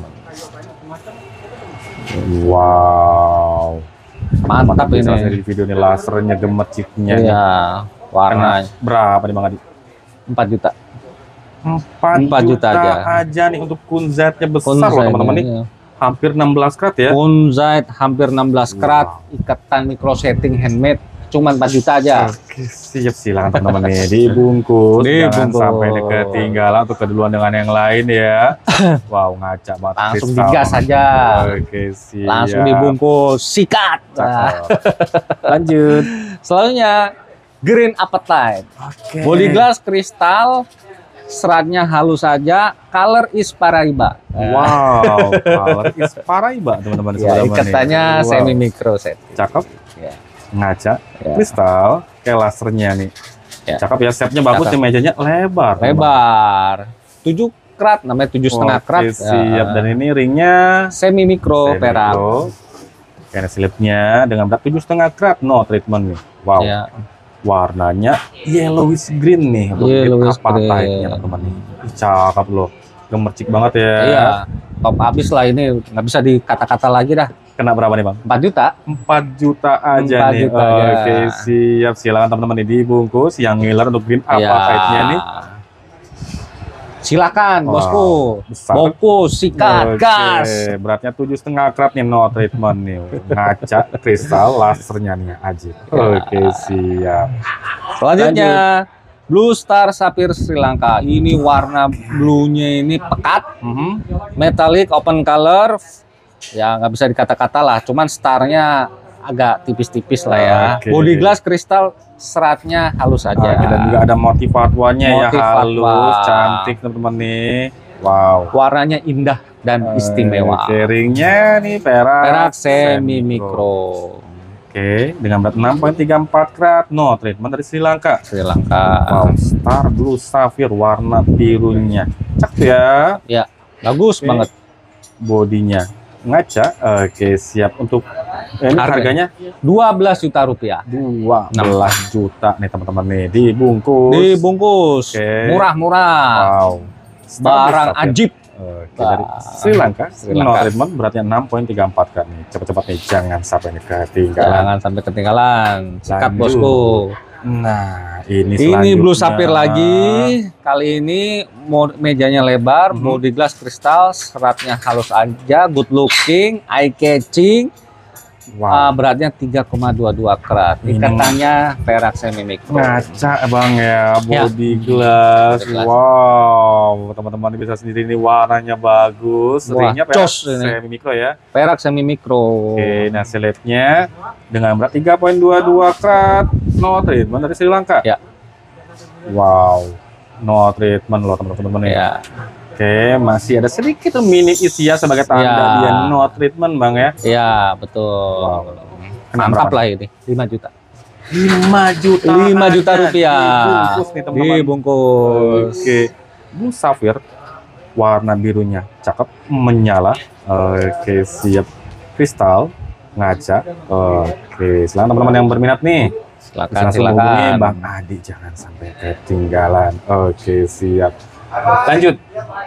Speaker 2: Wow.
Speaker 1: Mantap
Speaker 2: Teman-teman bisa lihat
Speaker 1: ini.
Speaker 2: di video ini lasernya gemerciknya. nih.
Speaker 1: Iya, warna
Speaker 2: Kena berapa nih Bang Adi?
Speaker 1: empat juta.
Speaker 2: empat,
Speaker 1: empat juta
Speaker 2: juta,
Speaker 1: aja.
Speaker 2: aja nih untuk kunzatnya besar loh
Speaker 1: Kunzite
Speaker 2: teman-teman nih.
Speaker 1: ini.
Speaker 2: Hampir enam belas karat ya.
Speaker 1: Kunzite hampir enam belas karat,
Speaker 2: Wow.
Speaker 1: ikatan micro setting handmade cuma empat juta aja.
Speaker 2: Oke, siap, silakan teman-teman nih dibungkus, jangan
Speaker 1: Dibungkus.
Speaker 2: sampai nih ketinggalan atau keduluan dengan yang lain ya. Wow, ngaca banget.
Speaker 1: Langsung
Speaker 2: kristal.
Speaker 1: digas aja.
Speaker 2: Oke, siap.
Speaker 1: Langsung dibungkus, sikat. Nah,
Speaker 2: Cakep. Lanjut.
Speaker 1: selanjutnya Green Appetite.
Speaker 2: Oke.
Speaker 1: Body glass kristal, seratnya halus saja, color is Paraiba.
Speaker 2: Wow, color is Paraiba teman-teman.
Speaker 1: Ya, ikatannya
Speaker 2: wow.
Speaker 1: semi micro set.
Speaker 2: Cakep.
Speaker 1: Ya.
Speaker 2: Ngaca,
Speaker 1: Ya.
Speaker 2: kristal, kayak lasernya nih.
Speaker 1: Ya.
Speaker 2: Cakep ya, setnya bagus
Speaker 1: Cakep.
Speaker 2: nih, mejanya lebar.
Speaker 1: Lebar. tujuh krat, namanya tujuh setengah
Speaker 2: Oke,
Speaker 1: krat.
Speaker 2: siap.
Speaker 1: Ya.
Speaker 2: Dan ini ringnya
Speaker 1: Semi micro perak.
Speaker 2: Kayak slipnya dengan berat tujuh setengah krat, no treatment nih. Wow.
Speaker 1: Ya.
Speaker 2: Warnanya yellowish green nih, untuk
Speaker 1: Yellowish
Speaker 2: apa
Speaker 1: green.
Speaker 2: type-nya teman-teman nih. Cakep loh, gemercik banget ya.
Speaker 1: Iya, top abis lah ini, nggak bisa dikata-kata lagi dah.
Speaker 2: Kena berapa nih bang?
Speaker 1: empat juta.
Speaker 2: empat juta aja
Speaker 1: empat
Speaker 2: nih.
Speaker 1: juta aja.
Speaker 2: Oke, siap. Silakan teman-teman nih dibungkus yang ngiler untuk green apa
Speaker 1: Iya.
Speaker 2: type-nya nih.
Speaker 1: Silakan,
Speaker 2: Wow,
Speaker 1: bosku.
Speaker 2: besar.
Speaker 1: Bungkus, sikat,
Speaker 2: Oke,
Speaker 1: gas.
Speaker 2: beratnya tujuh setengah krat nih, no treatment nih. Ngaca, kristal, lasernya nih, ajib. Oke, siap.
Speaker 1: Selanjutnya, Blue Star Sapphire Sri Lanka. Ini warna blue-nya ini pekat,
Speaker 2: Mhm.
Speaker 1: metallic, open color. Ya nggak bisa dikata-kata lah, cuman starnya agak tipis-tipis lah ya.
Speaker 2: Oke.
Speaker 1: Body glass kristal, seratnya halus aja.
Speaker 2: Oke, dan juga ada motif fatwanya ya,
Speaker 1: Motif
Speaker 2: halus,
Speaker 1: fatwa.
Speaker 2: cantik teman-teman nih. Wow.
Speaker 1: Warnanya indah dan istimewa.
Speaker 2: Oke, ringnya nih perak,
Speaker 1: Perak semi mikro.
Speaker 2: Oke, dengan berat enam koma tiga empat karat, no treatment dari Sri Lanka.
Speaker 1: Sri Lanka.
Speaker 2: Wow, Star Blue Sapphire warna birunya. Cakep ya.
Speaker 1: Ya, bagus
Speaker 2: Oke.
Speaker 1: banget.
Speaker 2: Bodinya ngaca. Oke, siap untuk eh, ini
Speaker 1: Harga.
Speaker 2: harganya
Speaker 1: dua belas juta rupiah.
Speaker 2: dua belas juta nih teman-teman nih, dibungkus.
Speaker 1: Dibungkus.
Speaker 2: Oke.
Speaker 1: Murah-murah.
Speaker 2: Wow. Star Blue
Speaker 1: Barang
Speaker 2: Sapphire.
Speaker 1: ajib.
Speaker 2: Oke, dari Sri Lanka,
Speaker 1: Sri
Speaker 2: no
Speaker 1: Lanka.
Speaker 2: treatment beratnya enam koma tiga empat kan nih. Cepet-cepet nih, jangan sampai nih ketinggalan.
Speaker 1: Jangan sampai ketinggalan. Sikat,
Speaker 2: Lanjut.
Speaker 1: bosku.
Speaker 2: Nah, ini
Speaker 1: Ini Blue
Speaker 2: selanjutnya.
Speaker 1: Sapphire lagi. Kali ini mod- mejanya lebar,
Speaker 2: Mhm.
Speaker 1: body glass kristal, seratnya halus aja, good looking, eye catching. Ah,
Speaker 2: Wow.
Speaker 1: beratnya tiga koma dua dua karat.
Speaker 2: Ini-
Speaker 1: Ikatannya perak semi mikro.
Speaker 2: Ngaca bang ya, body
Speaker 1: Ya.
Speaker 2: glass.
Speaker 1: Body glass.
Speaker 2: Wow, teman-teman bisa sendiri ini warnanya bagus.
Speaker 1: Wah,
Speaker 2: Ringnya perak
Speaker 1: cos ini.
Speaker 2: semi mikro ya.
Speaker 1: Perak semi mikro.
Speaker 2: Oke, nah selebnya dengan berat tiga koma dua dua karat, no treatment dari Sri Lanka.
Speaker 1: Ya.
Speaker 2: Wow, no treatment loh teman-teman ya.
Speaker 1: Ya,
Speaker 2: Oke, masih ada sedikit mini isia sebagai tanda
Speaker 1: Ya.
Speaker 2: dia no treatment bang ya.
Speaker 1: ya betul.
Speaker 2: Kena
Speaker 1: Mantap
Speaker 2: berapa?
Speaker 1: lah ini, lima juta.
Speaker 2: lima juta.
Speaker 1: lima juta
Speaker 2: aja.
Speaker 1: rupiah.
Speaker 2: Dibungkus nih teman-teman.
Speaker 1: Dibungkus.
Speaker 2: Oke, Blue Sapphire warna birunya cakep, menyala. Oke, siap. Kristal ngaca. Oke, silakan teman-teman yang berminat nih.
Speaker 1: Silakan,
Speaker 2: Langsung hubungi
Speaker 1: silakan.
Speaker 2: Bang Adi, jangan sampai ketinggalan. Oke, siap. Lanjut.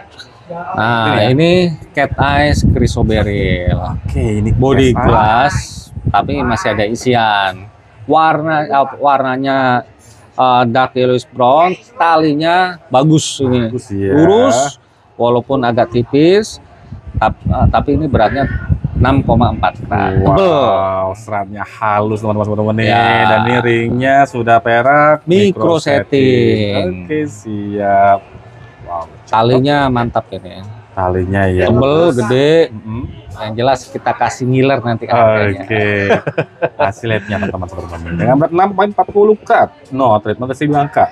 Speaker 1: Nah,
Speaker 2: Ini ya?
Speaker 1: ini cat eyes chrysoberyl.
Speaker 2: Oke, ini
Speaker 1: Body
Speaker 2: K S I.
Speaker 1: glass, tapi masih ada isian. Warna eh, warnanya eh, dark yellowish brown, talinya bagus ini.
Speaker 2: Bagus ya.
Speaker 1: Lurus, walaupun agak tipis, tap- eh, tapi ini beratnya enam koma empat karat. Tebel.
Speaker 2: Wow, seratnya halus teman-teman nih.
Speaker 1: Ya.
Speaker 2: Dan ini ringnya sudah perak,
Speaker 1: Micro setting.
Speaker 2: Oke, siap. Wow,
Speaker 1: Talinya mantap ini.
Speaker 2: talinya ya.
Speaker 1: Tebel, gede.
Speaker 2: Mm-mm.
Speaker 1: Yang jelas kita kasih ngiler nanti harganya.
Speaker 2: Oke. Hasilnya teman-teman. Dengan berat enam koma empat puluh karat. No treatment Sri Lanka.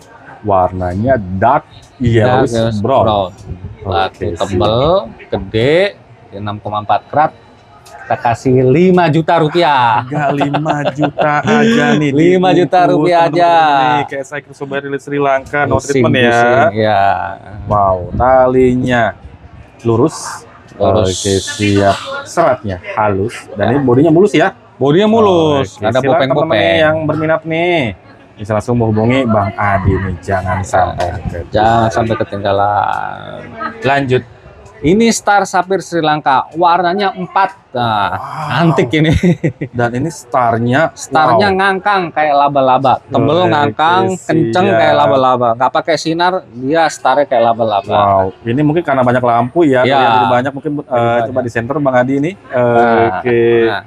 Speaker 2: Warnanya dark yellowish
Speaker 1: Dark
Speaker 2: brown.
Speaker 1: Batu
Speaker 2: Oke,
Speaker 1: tebel, gede, enam koma empat karat. Kita kasih lima juta rupiah.
Speaker 2: Harga lima juta aja nih.
Speaker 1: lima juta
Speaker 2: dibungkus,
Speaker 1: rupiah aja.
Speaker 2: teman-teman nih. Kayak saya Chrysoberyl Sri Lanka, no
Speaker 1: Pusing,
Speaker 2: treatment ya.
Speaker 1: pusing, ya.
Speaker 2: Wow, talinya lurus.
Speaker 1: Lurus.
Speaker 2: Oke, siap. Seratnya halus. Dan ini bodinya mulus ya.
Speaker 1: Bodinya mulus,
Speaker 2: Oke,
Speaker 1: ada
Speaker 2: silakan teman-teman
Speaker 1: bopeng-bopeng.
Speaker 2: yang berminat nih. Bisa langsung menghubungi Bang Adi nih. Jangan sampai ketinggalan.
Speaker 1: Jangan sampai ketinggalan.
Speaker 2: Lanjut.
Speaker 1: Ini Star Sapphire Sri Lanka, warnanya empat. Nah,
Speaker 2: Wow.
Speaker 1: antik ini.
Speaker 2: Dan ini starnya.
Speaker 1: Starnya
Speaker 2: wow.
Speaker 1: ngangkang kayak laba-laba, tebel
Speaker 2: Oke,
Speaker 1: ngangkang, kenceng
Speaker 2: siap.
Speaker 1: kayak laba-laba. Nggak pakai sinar, dia starnya kayak laba-laba.
Speaker 2: Wow, ini mungkin karena banyak lampu ya,
Speaker 1: Ya.
Speaker 2: kelihatan banyak mungkin eh,
Speaker 1: banyak.
Speaker 2: coba di center Bang Adi ini.
Speaker 1: Nah,
Speaker 2: Oke.
Speaker 1: nah.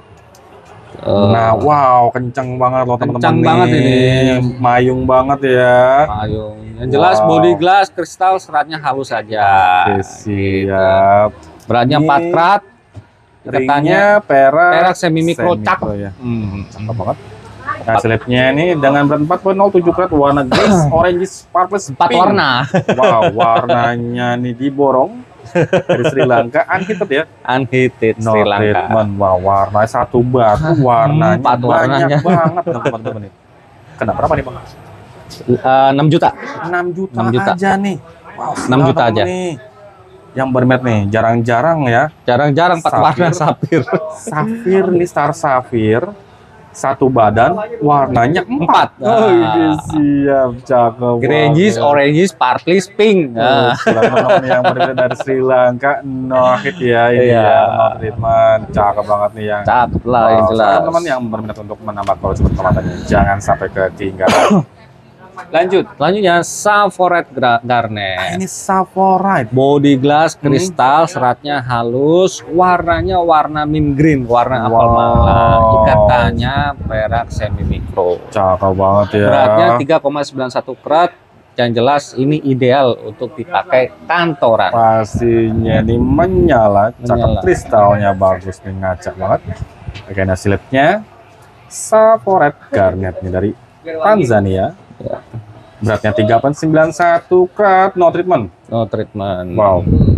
Speaker 1: Eh,
Speaker 2: Nah, wow, kenceng banget loh teman-teman.
Speaker 1: Kenceng
Speaker 2: nih.
Speaker 1: banget ini.
Speaker 2: Mayung banget ya.
Speaker 1: Payung. Yang jelas
Speaker 2: Wow.
Speaker 1: body glass kristal seratnya halus saja.
Speaker 2: Oke, siap.
Speaker 1: Beratnya
Speaker 2: Ini
Speaker 1: empat karat. Ikatannya
Speaker 2: Ringnya perak,
Speaker 1: perak semi mikro
Speaker 2: semi
Speaker 1: cakep.
Speaker 2: ya.
Speaker 1: Hmm.
Speaker 2: Cakep banget. Nah, slipnya ini dengan berat empat koma nol tujuh karat, warna glaze orange sparkles
Speaker 1: Empat
Speaker 2: pink.
Speaker 1: warna.
Speaker 2: Wow, warnanya nih diborong dari Sri Lanka, unheated ya.
Speaker 1: Unheated
Speaker 2: No
Speaker 1: Sri Lanka.
Speaker 2: treatment. Wah, warna satu batu, warnanya
Speaker 1: Empat
Speaker 2: banyak
Speaker 1: warnanya.
Speaker 2: banget teman-teman nih. Kena berapa nih bang?
Speaker 1: Eh, enam juta.
Speaker 2: enam juta,
Speaker 1: enam juta
Speaker 2: aja nih. Wow,
Speaker 1: enam juta
Speaker 2: teman-teman
Speaker 1: aja.
Speaker 2: Nih. Yang bermet nih, jarang-jarang ya.
Speaker 1: Jarang-jarang empat
Speaker 2: Safir.
Speaker 1: warna sapir.
Speaker 2: Safir nih, star safir. Satu badan, warnanya empat.
Speaker 1: Empat.
Speaker 2: Oh,
Speaker 1: Nah.
Speaker 2: ini siap, cakep.
Speaker 1: Gregis,
Speaker 2: banget.
Speaker 1: orange, sparkles, pink.
Speaker 2: Oh,
Speaker 1: Nah.
Speaker 2: teman-teman yang berbeda dari Sri Lanka, no hit ya, ini
Speaker 1: Iya.
Speaker 2: ya, no treatment, cakep banget nih yang.
Speaker 1: Cakep lah yang
Speaker 2: Oh,
Speaker 1: jelas.
Speaker 2: teman-teman yang berminat untuk menambah koleksi pertematannya, jangan sampai ketinggalan. Lanjut,
Speaker 1: Selanjutnya Safford
Speaker 2: nah,
Speaker 1: Garnet.
Speaker 2: ini Savorite.
Speaker 1: Body glass kristal, seratnya halus, warnanya warna mint green, warna apel
Speaker 2: Wow.
Speaker 1: malam. Ikatannya perak semi mikro.
Speaker 2: Cakep banget ya.
Speaker 1: Beratnya tiga koma sembilan satu karat. Yang jelas ini ideal untuk dipakai kantoran.
Speaker 2: Pastinya ini menyala, cakep,
Speaker 1: Menyala.
Speaker 2: kristalnya bagus nih, ngaca banget. Oke, nah slipnya Savorite Garnet nih dari Tanzania.
Speaker 1: Ya.
Speaker 2: Beratnya tiga koma sembilan satu karat, no treatment.
Speaker 1: No treatment.
Speaker 2: Wow.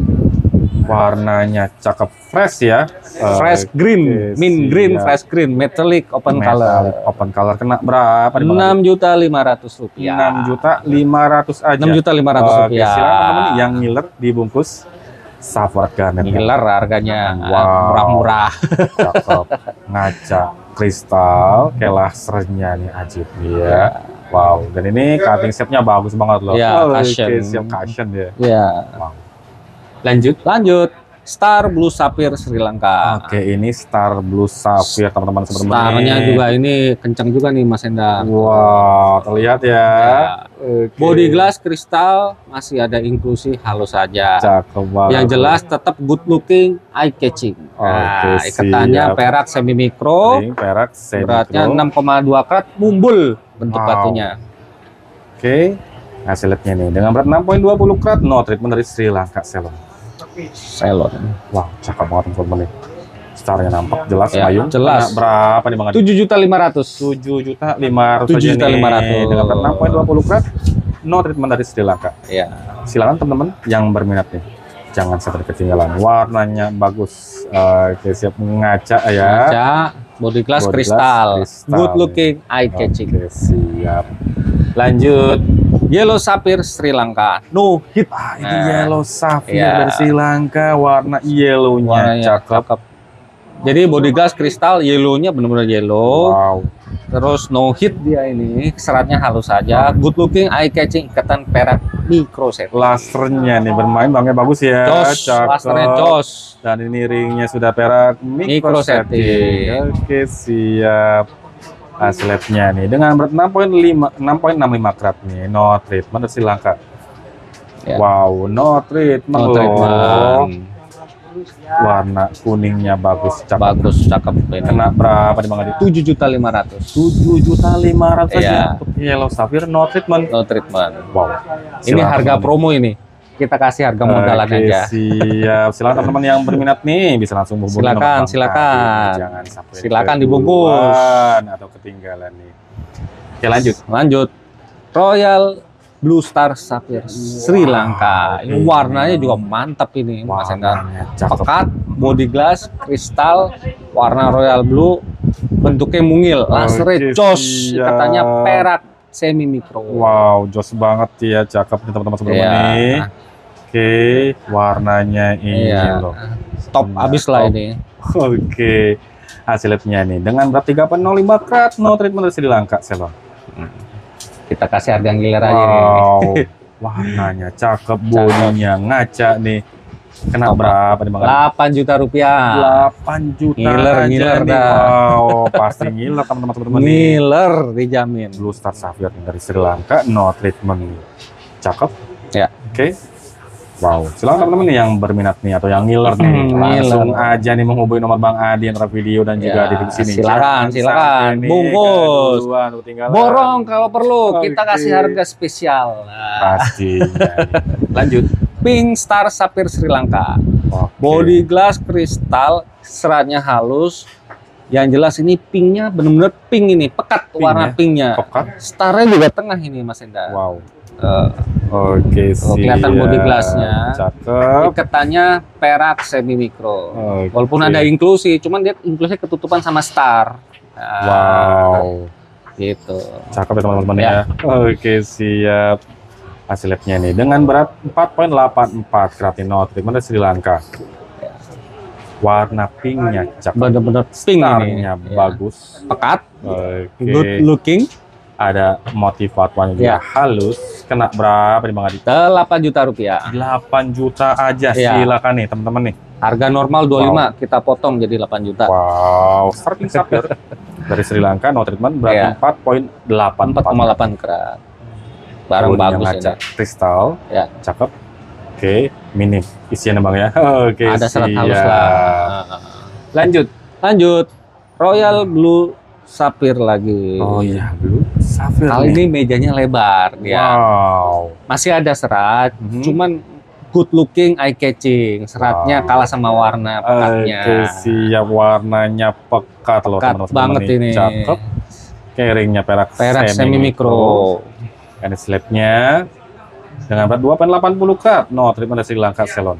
Speaker 2: Warnanya cakep, fresh ya.
Speaker 1: Fresh
Speaker 2: Oke,
Speaker 1: green, mint green,
Speaker 2: siap.
Speaker 1: fresh green, metallic, open
Speaker 2: Metallic,
Speaker 1: color.
Speaker 2: open color kena berapa? nih, Bang?
Speaker 1: enam juta lima ratus rupiah.
Speaker 2: enam juta lima ratus aja.
Speaker 1: enam juta lima ratus
Speaker 2: Oke,
Speaker 1: rupiah.
Speaker 2: silakan teman-teman yang ngiler dibungkus Savorite Garnet.
Speaker 1: Ngiler harganya
Speaker 2: Wow.
Speaker 1: murah-murah.
Speaker 2: Cakep, ngaca, kristal, kelasnya nih ajib ya. Wow, dan ini cutting shape-nya bagus banget loh.
Speaker 1: Ya,
Speaker 2: Oh, oke,
Speaker 1: cushion.
Speaker 2: siap cushion ya.
Speaker 1: Ya.
Speaker 2: Wow.
Speaker 1: Lanjut, lanjut. Star Blue Sapphire Sri Lanka.
Speaker 2: Oke, ini Star Blue Sapphire teman-teman sebenarnya.
Speaker 1: Starnya juga ini kencang juga nih Mas Enda.
Speaker 2: Wow, terlihat ya.
Speaker 1: Ya.
Speaker 2: Oke.
Speaker 1: Body glass kristal masih ada inklusi halus saja.
Speaker 2: Cakep banget.
Speaker 1: Yang jelas tetap good looking, eye catching. Nah,
Speaker 2: Oke,
Speaker 1: ikatannya
Speaker 2: siap.
Speaker 1: perak semi mikro,
Speaker 2: Ring, perak, semi
Speaker 1: beratnya
Speaker 2: pro.
Speaker 1: enam koma dua karat, mumbul bentuk
Speaker 2: Wow.
Speaker 1: batunya.
Speaker 2: Oke, hasilnya nih dengan berat enam koma dua nol karat, no treatment dari Sri Lanka Ceylon.
Speaker 1: Selon.
Speaker 2: Wow, cakep banget teman-teman nih. Starnya nampak jelas,
Speaker 1: Ya,
Speaker 2: mayung.
Speaker 1: jelas.
Speaker 2: Kena berapa nih Bang Adi?
Speaker 1: tujuh juta lima ratus.
Speaker 2: tujuh juta lima ratus
Speaker 1: tujuh juta lima ratus.
Speaker 2: dengan berat enam koma dua nol karat, no treatment dari Sri Lanka.
Speaker 1: Ya.
Speaker 2: Silakan teman-teman yang berminat nih, jangan sampai ketinggalan. Warnanya bagus, oke, siap ngaca ya.
Speaker 1: Kaca, body glass
Speaker 2: Body glass
Speaker 1: kristal,
Speaker 2: kristal.
Speaker 1: good looking, eye catching.
Speaker 2: Oke, siap. Lanjut.
Speaker 1: Yellow Sapphire Sri Lanka, no hit.
Speaker 2: Ah, ini
Speaker 1: Nah,
Speaker 2: yellow sapphire
Speaker 1: iya.
Speaker 2: dari Sri Lanka, warna yellownya
Speaker 1: Warnanya
Speaker 2: cakep.
Speaker 1: cakep. Jadi body glass kristal, yellownya benar-benar yellow.
Speaker 2: Wow.
Speaker 1: Terus no hit dia ini, seratnya halus saja, good looking, eye catching, ikatan perak mikro set.
Speaker 2: Lasernya nih bermain bangnya bagus ya,
Speaker 1: Jos,
Speaker 2: cakep.
Speaker 1: lasernya jos.
Speaker 2: Dan ini ringnya sudah perak micro
Speaker 1: Micro setting.
Speaker 2: setting. Oke, siap. Hasilnya nih dengan berat enam koma lima enam koma enam lima karat nih, no treatment dari Sri Lanka.
Speaker 1: Ya.
Speaker 2: Wow, no treatment
Speaker 1: No
Speaker 2: loh.
Speaker 1: treatment.
Speaker 2: Warna kuningnya bagus, cakep.
Speaker 1: Bagus, cakep ini.
Speaker 2: Kena berapa nih Bang Adi?
Speaker 1: tujuh juta lima ratus.
Speaker 2: tujuh juta lima ratus
Speaker 1: Iya.
Speaker 2: aja untuk yellow sapphire no treatment.
Speaker 1: No treatment.
Speaker 2: Wow.
Speaker 1: Ini
Speaker 2: Silakan
Speaker 1: harga
Speaker 2: teman-teman.
Speaker 1: promo ini. Kita kasih harga modalan
Speaker 2: Oke,
Speaker 1: aja.
Speaker 2: siap. Silakan teman-teman yang berminat nih bisa langsung hubungi
Speaker 1: Silakan,
Speaker 2: nomor Bang
Speaker 1: silakan.
Speaker 2: Adi. Jangan sampai
Speaker 1: Silakan
Speaker 2: keduluan
Speaker 1: dibungkus.
Speaker 2: atau ketinggalan nih. Oke, lanjut.
Speaker 1: Lanjut. Royal Blue Star Sapphire Sri Lanka. Ini
Speaker 2: Wow.
Speaker 1: warnanya juga mantap ini, Mas Enda.
Speaker 2: Warnanya cakep.
Speaker 1: Pekat, body glass, kristal, warna royal blue, bentuknya mungil, lasernya
Speaker 2: Oke,
Speaker 1: jos,
Speaker 2: siap.
Speaker 1: katanya perak semi mikro.
Speaker 2: Wow, jos banget ya, cakep nih teman-teman sebelum
Speaker 1: Iya.
Speaker 2: ini. Oke, warnanya ini
Speaker 1: Iya.
Speaker 2: loh.
Speaker 1: Top
Speaker 2: Nah,
Speaker 1: abis lah
Speaker 2: top.
Speaker 1: ini.
Speaker 2: Oke, hasilnya nih dengan berat tiga koma nol lima karat, no treatment dari Sri Lanka Ceylon.
Speaker 1: Kita kasih harga yang gilir aja nih.
Speaker 2: Wow, warnanya cakep, bodinya ngaca nih. Kena
Speaker 1: Top.
Speaker 2: berapa nih Bang Adi?
Speaker 1: delapan juta rupiah.
Speaker 2: delapan juta
Speaker 1: Ngiler,
Speaker 2: aja
Speaker 1: ngiler
Speaker 2: nih.
Speaker 1: dah.
Speaker 2: Wow, pasti ngiler teman-teman teman-teman nih.
Speaker 1: Ngiler dijamin.
Speaker 2: Blue Star Sapphire dari Sri Lanka, no treatment. Cakep.
Speaker 1: Ya.
Speaker 2: Oke. Wow, silakan teman-teman nih yang berminat nih atau yang ngiler nih,
Speaker 1: Hmm,
Speaker 2: langsung
Speaker 1: ngiler.
Speaker 2: aja nih menghubungi nomor Bang Adi antara video dan juga
Speaker 1: Ya,
Speaker 2: di sini.
Speaker 1: silakan,
Speaker 2: Jangan
Speaker 1: silakan.
Speaker 2: sampai nih
Speaker 1: Bungkus.
Speaker 2: keduluan atau ketinggalan.
Speaker 1: Borong kalau perlu, kita
Speaker 2: Oke.
Speaker 1: kasih harga spesial. Nah,
Speaker 2: Pastinya. Lanjut.
Speaker 1: Pink Star Sapphire Sri Lanka.
Speaker 2: Oke.
Speaker 1: Body glass kristal, seratnya halus, Yang jelas ini pinknya bener-bener pink ini, pekat
Speaker 2: Pink
Speaker 1: warna
Speaker 2: ya?
Speaker 1: pinknya.
Speaker 2: Pekat.
Speaker 1: Starnya juga tengah ini Mas Enda.
Speaker 2: Wow.
Speaker 1: Eh,
Speaker 2: Oke,
Speaker 1: Tuh, kelihatan
Speaker 2: siap.
Speaker 1: body glassnya.
Speaker 2: Cakep.
Speaker 1: ikatannya perak semi mikro.
Speaker 2: Oke.
Speaker 1: Walaupun ada inklusi, cuman dia inklusinya ketutupan sama star. Nah,
Speaker 2: Wow.
Speaker 1: gitu.
Speaker 2: Cakep ya teman-teman
Speaker 1: Ya.
Speaker 2: ya. Oke, siap. Hasil labnya nih dengan berat empat koma delapan empat keratin no treatment dari Sri Lanka. Warna pinknya cakep.
Speaker 1: Bener-bener pink ini.
Speaker 2: Starnya
Speaker 1: Ya.
Speaker 2: bagus.
Speaker 1: Pekat,
Speaker 2: Oke.
Speaker 1: good looking.
Speaker 2: Ada motif fatwanya juga
Speaker 1: Ya.
Speaker 2: halus. Kena berapa nih Bang Adi?
Speaker 1: delapan juta rupiah.
Speaker 2: delapan juta aja.
Speaker 1: Ya.
Speaker 2: Silakan nih teman-teman nih.
Speaker 1: Harga normal dua puluh lima, kita potong jadi delapan juta.
Speaker 2: Wow, starting sapphire dari Sri Lanka no treatment berat
Speaker 1: Ya.
Speaker 2: empat koma delapan
Speaker 1: empat koma delapan karat. Barang
Speaker 2: Bodinya
Speaker 1: bagus
Speaker 2: ngaca.
Speaker 1: ini.
Speaker 2: Kristal.
Speaker 1: Ya.
Speaker 2: Cakep. Oke, minim isiannya Bang ya. Oke,
Speaker 1: Ada serat
Speaker 2: siap.
Speaker 1: halus lah.
Speaker 2: Lanjut.
Speaker 1: Lanjut. Royal Blue Sapphire lagi.
Speaker 2: Oh iya, blue sapphire.
Speaker 1: Kali
Speaker 2: nih.
Speaker 1: ini mejanya lebar dia.
Speaker 2: Wow.
Speaker 1: Masih ada serat,
Speaker 2: Mhm.
Speaker 1: cuman good looking, eye catching. Seratnya
Speaker 2: Wow.
Speaker 1: kalah sama warna pekatnya.
Speaker 2: Oke, siap, warnanya pekat loh
Speaker 1: Pekat
Speaker 2: teman-teman
Speaker 1: banget
Speaker 2: nih.
Speaker 1: ini.
Speaker 2: Cakep. Carryingnya perak,
Speaker 1: Perak semi mikro.
Speaker 2: Ini slabnya dengan berat dua koma delapan puluh karat. No treatment dari Sri Lanka Ceylon.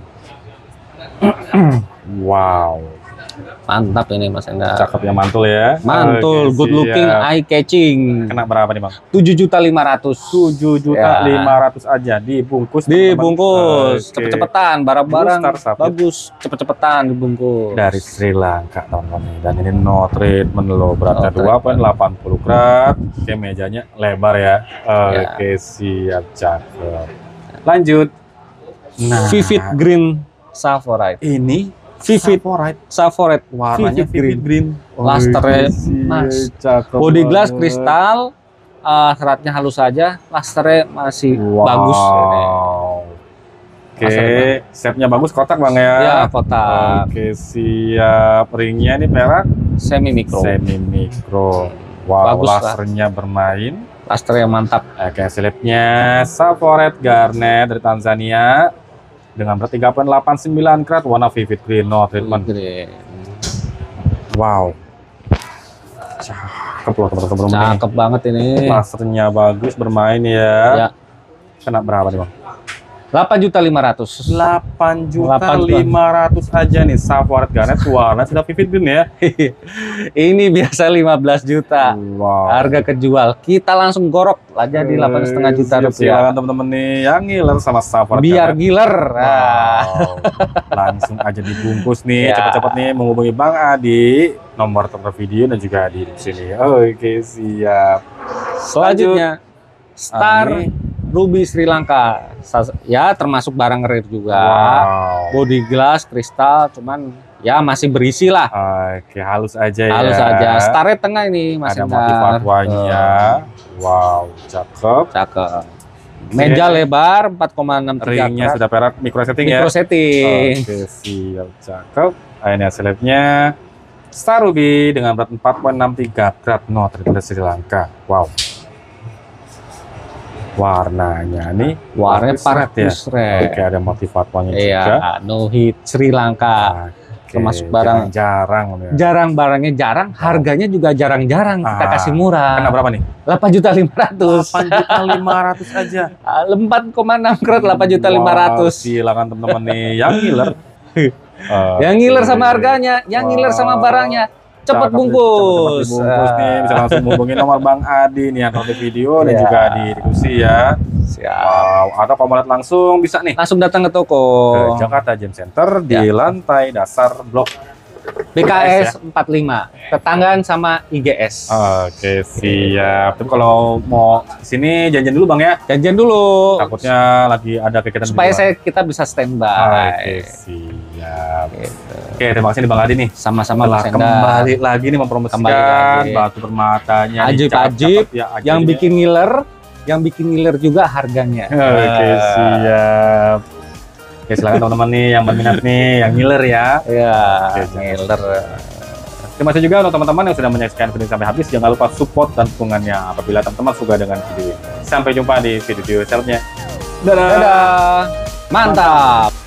Speaker 2: Wow.
Speaker 1: Mantap ini Mas Enda.
Speaker 2: Cakep ya, mantul ya.
Speaker 1: Mantul,
Speaker 2: Oke,
Speaker 1: good looking,
Speaker 2: siap.
Speaker 1: eye catching.
Speaker 2: Kena berapa nih Bang?
Speaker 1: tujuh juta lima ratus.
Speaker 2: tujuh juta
Speaker 1: Ya.
Speaker 2: lima ratus aja dibungkus.
Speaker 1: Dibungkus,
Speaker 2: teman-teman. Oke.
Speaker 1: cepet-cepetan, barang-barang
Speaker 2: Blue Star Sapphire.
Speaker 1: bagus, cepet-cepetan dibungkus.
Speaker 2: Dari Sri Lanka teman-teman. Dan ini no treatment loh, beratnya
Speaker 1: No
Speaker 2: dua koma delapan puluh karat. Oke, mejanya lebar ya.
Speaker 1: Ya.
Speaker 2: Oke, siap, cakep. Lanjut. Nah,
Speaker 1: Vivid Green Sapphire.
Speaker 2: ini
Speaker 1: Vivid
Speaker 2: Sapphire.
Speaker 1: Sapphire.
Speaker 2: Warnanya vivid green.
Speaker 1: Lusternya,
Speaker 2: Oke,
Speaker 1: Mas.
Speaker 2: cakep
Speaker 1: Body glass
Speaker 2: banget.
Speaker 1: kristal, uh, seratnya halus saja, lusternya masih
Speaker 2: Wow.
Speaker 1: bagus. Ini.
Speaker 2: Oke,
Speaker 1: Lusternya.
Speaker 2: shape-nya bagus, kotak Bang ya.
Speaker 1: Ya, kotak
Speaker 2: Oke, siap. Ringnya ini perak
Speaker 1: semi mikro.
Speaker 2: semi mikro. Wow,
Speaker 1: Bagus lah.
Speaker 2: lasernya bermain.
Speaker 1: Luster yang mantap.
Speaker 2: Oke, slipnya Sapphire Garnet dari Tanzania dengan berat tiga koma delapan sembilan karat, warna vivid green, no treatment.
Speaker 1: Green.
Speaker 2: Wow, cakep loh teman-teman.
Speaker 1: Cakep banget ini.
Speaker 2: Lasernya bagus, bermain ya.
Speaker 1: Ya,
Speaker 2: Kena berapa nih Bang?
Speaker 1: delapan juta lima ratus.
Speaker 2: delapan juta
Speaker 1: delapan juta.
Speaker 2: lima ratus aja nih Sapphire Garnet, warna sudah vivid green ya.
Speaker 1: Ini biasa lima belas juta.
Speaker 2: Wow.
Speaker 1: Harga kejual. Kita langsung gorok aja di delapan setengah juta
Speaker 2: Siap,
Speaker 1: rupiah.
Speaker 2: silakan teman-teman nih yang ngiler sama Sapphire
Speaker 1: Biar
Speaker 2: Garnet.
Speaker 1: giler. Ah.
Speaker 2: Wow. Langsung aja dibungkus nih,
Speaker 1: Ya.
Speaker 2: cepet-cepet nih menghubungi Bang Adi, nomor telepon video dan juga di sini. Oke, siap.
Speaker 1: Selanjutnya Star
Speaker 2: Ah, ini.
Speaker 1: Ruby Sri Lanka. Sas- Ya termasuk barang rare juga.
Speaker 2: Wow.
Speaker 1: Body glass, kristal, cuman ya masih berisi lah.
Speaker 2: Oke, halus aja ya.
Speaker 1: Halus aja. Starnya tengah ini Mas
Speaker 2: Ada
Speaker 1: Endar.
Speaker 2: motif fatwanya. Wow, cakep.
Speaker 1: Tuh, cakep. Meja lebar empat koma enam tiga
Speaker 2: Ringnya
Speaker 1: karat.
Speaker 2: sudah perak, micro setting ya.
Speaker 1: Micro setting.
Speaker 2: Oke, siap, cakep. Ah, ini hasilnya Star Ruby dengan berat empat koma enam tiga karat, no treatment dari Sri Lanka. Wow. Warnanya nih
Speaker 1: Warnanya
Speaker 2: parkus
Speaker 1: parkus
Speaker 2: ya.
Speaker 1: red.
Speaker 2: Oke, ada motif fatwanya
Speaker 1: Iya,
Speaker 2: juga.
Speaker 1: no hit Sri Lanka.
Speaker 2: Oke,
Speaker 1: termasuk barang-
Speaker 2: jarang ya.
Speaker 1: Jarang barangnya jarang, harganya juga jarang-jarang kita
Speaker 2: Ah,
Speaker 1: kasih murah.
Speaker 2: Kena berapa nih?
Speaker 1: delapan juta lima ratus.
Speaker 2: delapan juta lima ratus aja.
Speaker 1: empat koma enam karat delapan juta lima ratus.
Speaker 2: Wow, silakan teman-teman nih yang ngiler.
Speaker 1: Yang ngiler sama
Speaker 2: Oke.
Speaker 1: harganya, yang ngiler sama
Speaker 2: Wow.
Speaker 1: barangnya. Cepet
Speaker 2: Cakep nih,
Speaker 1: bungkus.
Speaker 2: cepet-cepet dibungkus nih, bisa langsung hubungi nomor Bang Adi nih yang di video dan
Speaker 1: Ya.
Speaker 2: juga di diskusi ya.
Speaker 1: Siap.
Speaker 2: Wow, atau kalau mau lihat langsung bisa nih
Speaker 1: Langsung datang ke toko.
Speaker 2: ke Jakarta Gem Center di
Speaker 1: Ya.
Speaker 2: lantai dasar blok.
Speaker 1: B K S empat puluh lima, tetanggaan sama I G S.
Speaker 2: Oke, siap. Tapi kalau mau sini janjian dulu Bang ya.
Speaker 1: Janjian dulu
Speaker 2: Takutnya lagi ada kegiatan di
Speaker 1: supaya
Speaker 2: luar.
Speaker 1: saya kita bisa
Speaker 2: Oke,
Speaker 1: standby.
Speaker 2: siap.
Speaker 1: Gitu.
Speaker 2: Oke, terima kasih nih Bang Adi nih.
Speaker 1: Sama-sama
Speaker 2: Telah
Speaker 1: Mas Enda.
Speaker 2: kembali lagi nih mempromosikan
Speaker 1: Kembali lagi.
Speaker 2: batu permatanya.
Speaker 1: Ajib-ajib,
Speaker 2: Cakep ya, ajib
Speaker 1: Yang
Speaker 2: ini.
Speaker 1: bikin ngiler, yang bikin ngiler juga harganya.
Speaker 2: Oke,
Speaker 1: Ah.
Speaker 2: siap. Oke, silakan teman-teman nih yang berminat nih, yang ngiler ya.
Speaker 1: Ya,
Speaker 2: Oke,
Speaker 1: ngiler.
Speaker 2: Terima kasih juga untuk teman-teman yang sudah menyaksikan video ini sampai habis. Jangan lupa support dan dukungannya apabila teman-teman suka dengan video ini. Sampai jumpa di video selanjutnya. Dadah.
Speaker 1: Dadah. Mantap.